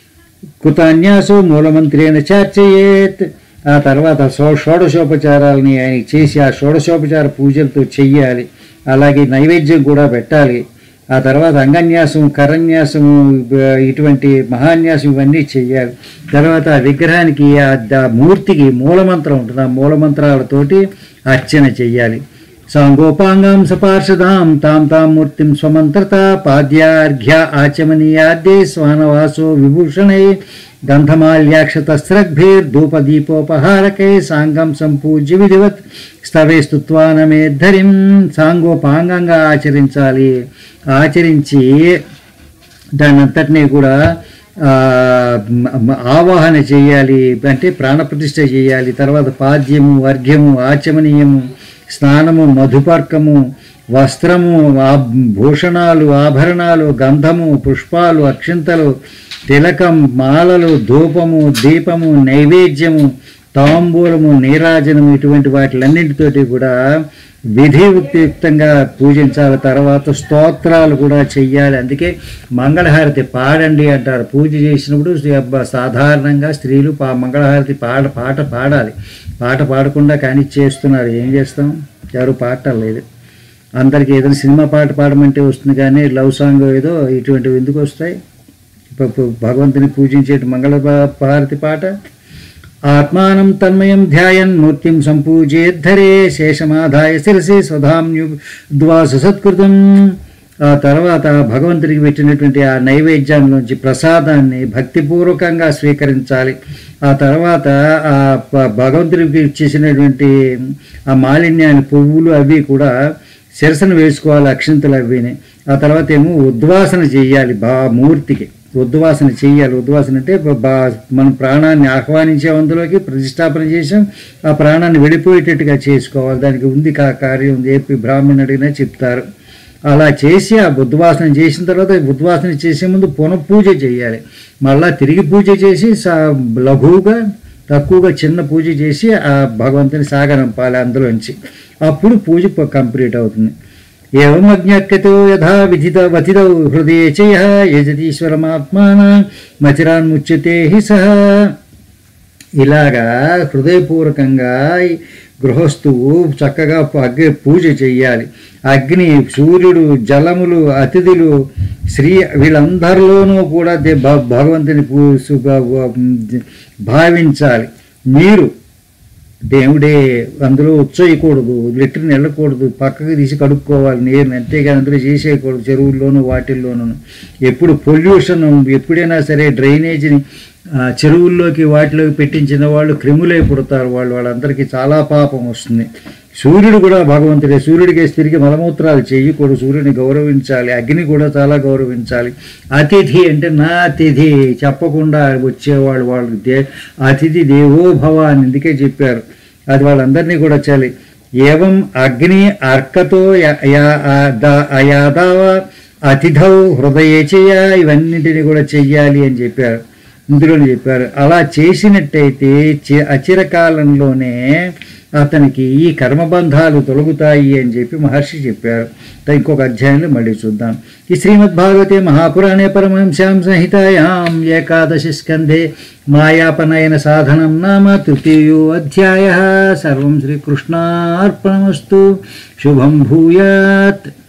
కృతాన్యాసో మూలమంత్రేణ చార్చయేత్. ఆ తర్వాత షోడశోపచారాలని ఆయనకి చేసి ఆ షోడశోపచార పూజలతో చెయ్యాలి. అలాగే నైవేద్యం కూడా పెట్టాలి. ఆ తర్వాత అంగన్యాసం, కరన్యాసము, ఇటువంటి మహాన్యాసం ఇవన్నీ చెయ్యాలి. తర్వాత ఆ విగ్రహానికి ఆ మూర్తికి మూలమంత్రం ఉంటుంది. ఆ మూలమంత్రాలతోటి అర్చన చెయ్యాలి. సాంగోపాంగం సపార్షదాం తాం మూర్తిం స్వమంత్రత పాద్యార్ఘ్య ఆచమనీయాద్యై స్వానవాసో విభూషణై గంధమాల్యాక్షతస్రగ్భిర్ధూపదీపోపహారకై సాంగం సంపూజ్య విధివత్ స్తవే స్తుత్వానమేద్ధరిం. సాంగోపాంగంగా ఆచరించాలి. ఆచరించి దాని అంతటినీ కూడా ఆవాహన చేయాలి, అంటే ప్రాణప్రతిష్ఠ చేయాలి. తర్వాత పాద్యము, అర్ఘ్యము, ఆచమనీయము, స్నానము, మధుపర్కము, వస్త్రము, భూషణాలు, ఆభరణాలు, గంధము, పుష్పాలు, అక్షింతలు, తిలకం, మాలలు, ధూపము, దీపము, నైవేద్యము, తాంబూలము, నీరాజనము, ఇటువంటి వాటిలన్నింటితోటి కూడా విధియుక్తంగా పూజించాలి. తర్వాత స్తోత్రాలు కూడా చెయ్యాలి. అందుకే మంగళహారతి పాడండి అంటారు. పూజ చేసినప్పుడు సాధారణంగా స్త్రీలు మంగళహారతి పాట పాడాలి. పాట పాడకుండా కానీ చేస్తున్నారు. ఏం చేస్తాం, ఎవరు పాడలేదు. అందరికీ ఏదైనా సినిమా పాట పాడమంటే వస్తుంది, కానీ లవ్ సాంగ్ ఏదో ఇటువంటివి ఎందుకు వస్తాయి? భగవంతుని పూజించే మంగళహారతి పాట. ఆత్మానం తన్మయం ధ్యాయన్ మూర్తిం సంపూజేద్ధరే శేషమాధాయ శిరసి స్వధామ్యుద్వాస సత్కృతం. ఆ తర్వాత భగవంతుడికి పెట్టినటువంటి ఆ నైవేద్యంలోంచి ప్రసాదాన్ని భక్తిపూర్వకంగా స్వీకరించాలి. ఆ తర్వాత ఆ భగవంతుడికి ఇచ్చేసినటువంటి ఆ మాలిన్యాన్ని, పువ్వులు అవి కూడా శిరసను వేసుకోవాలి, అక్షింతలు అవిని. ఆ తర్వాత ఏమో ఉద్వాసన చేయాలి, మూర్తికి ఉద్వాసన చేయాలి. ఉద్వాసన అంటే మనం ప్రాణాన్ని ఆహ్వానించే అందులోకి ప్రతిష్టాపన చేసాం, ఆ ప్రాణాన్ని వెళ్ళిపోయేటట్టుగా చేసుకోవాలి. దానికి ఉంది కార్యం ఉంది, ఏ బ్రాహ్మణుడు అడిగినా చెప్తారు. అలా చేసి ఆ ఉద్వాసన చేసిన తర్వాత ఉద్వాసన చేసే ముందు పునఃపూజ చేయాలి. మళ్ళా తిరిగి పూజ చేసి లఘువుగా తక్కువగా చిన్న పూజ చేసి ఆ భగవంతుని సాగనంపాలి అందులోంచి. అప్పుడు పూజ కంప్లీట్ అవుతుంది. ఏమజ్ఞక్యతో యథా వతిదౌ హృదయ చయ యజతీశ్వరమాత్మాన మచిరాన్ముచ్యతే హి సహ. ఇలాగా హృదయపూర్వకంగా గృహస్థువు చక్కగా పూజ చెయ్యాలి. అగ్ని, సూర్యుడు, జలములు, అతిథులు, వీళ్ళందరిలోనూ కూడా భగవంతుని భావించాలి. నీరు దేవుడే, అందులో ఉచ్చయకూడదు, లిటర్ని వెళ్ళకూడదు, పక్కకి తీసి కడుక్కోవాలి నీరుని, అంతేగాని అందులో చేసేయకూడదు. చెరువుల్లోనూ వాటిల్లోనూ ఎప్పుడు పొల్యూషన్, ఎప్పుడైనా సరే డ్రైనేజీని చెరువుల్లోకి వాటిలోకి పెట్టించిన వాళ్ళు క్రిములై పుడతారు. వాళ్ళందరికీ చాలా పాపం వస్తుంది. సూర్యుడు కూడా భగవంతుడే. సూర్యుడికి తిరిగి మలమూత్రాలు చేయకూడదు. సూర్యుడిని గౌరవించాలి. అగ్ని కూడా చాలా గౌరవించాలి. అతిథి అంటే నా అతిథి చెప్పకుండా వచ్చేవాళ్ళు, అతిథి దేవో భవ అని అందుకే చెప్పారు. అది వాళ్ళందరినీ కూడా చాలి. ఏవం అగ్ని అర్కతో అయాదావ అతిథౌ హృదయే చేయ, ఇవన్నింటినీ కూడా చెయ్యాలి అని చెప్పారు, ఇందులోనే చెప్పారు. అలా చేసినట్టయితే అచిరకాలంలోనే అతనికి ఈ కర్మబంధాలు తొలగుతాయి అని చెప్పి మహర్షి చెప్పారు. ఇంకొక అధ్యాయంలో మళ్ళీ చూద్దాం. ఈ శ్రీమద్భాగవతే మహాపురాణే పరమహంస్యాం సంహితాయాం ఏకాదశి స్కంధే మాయాపనయన సాధనం నామ తృతీయో అధ్యాయః. సర్వం శ్రీకృష్ణార్పణమస్తు. శుభం భూయాత్.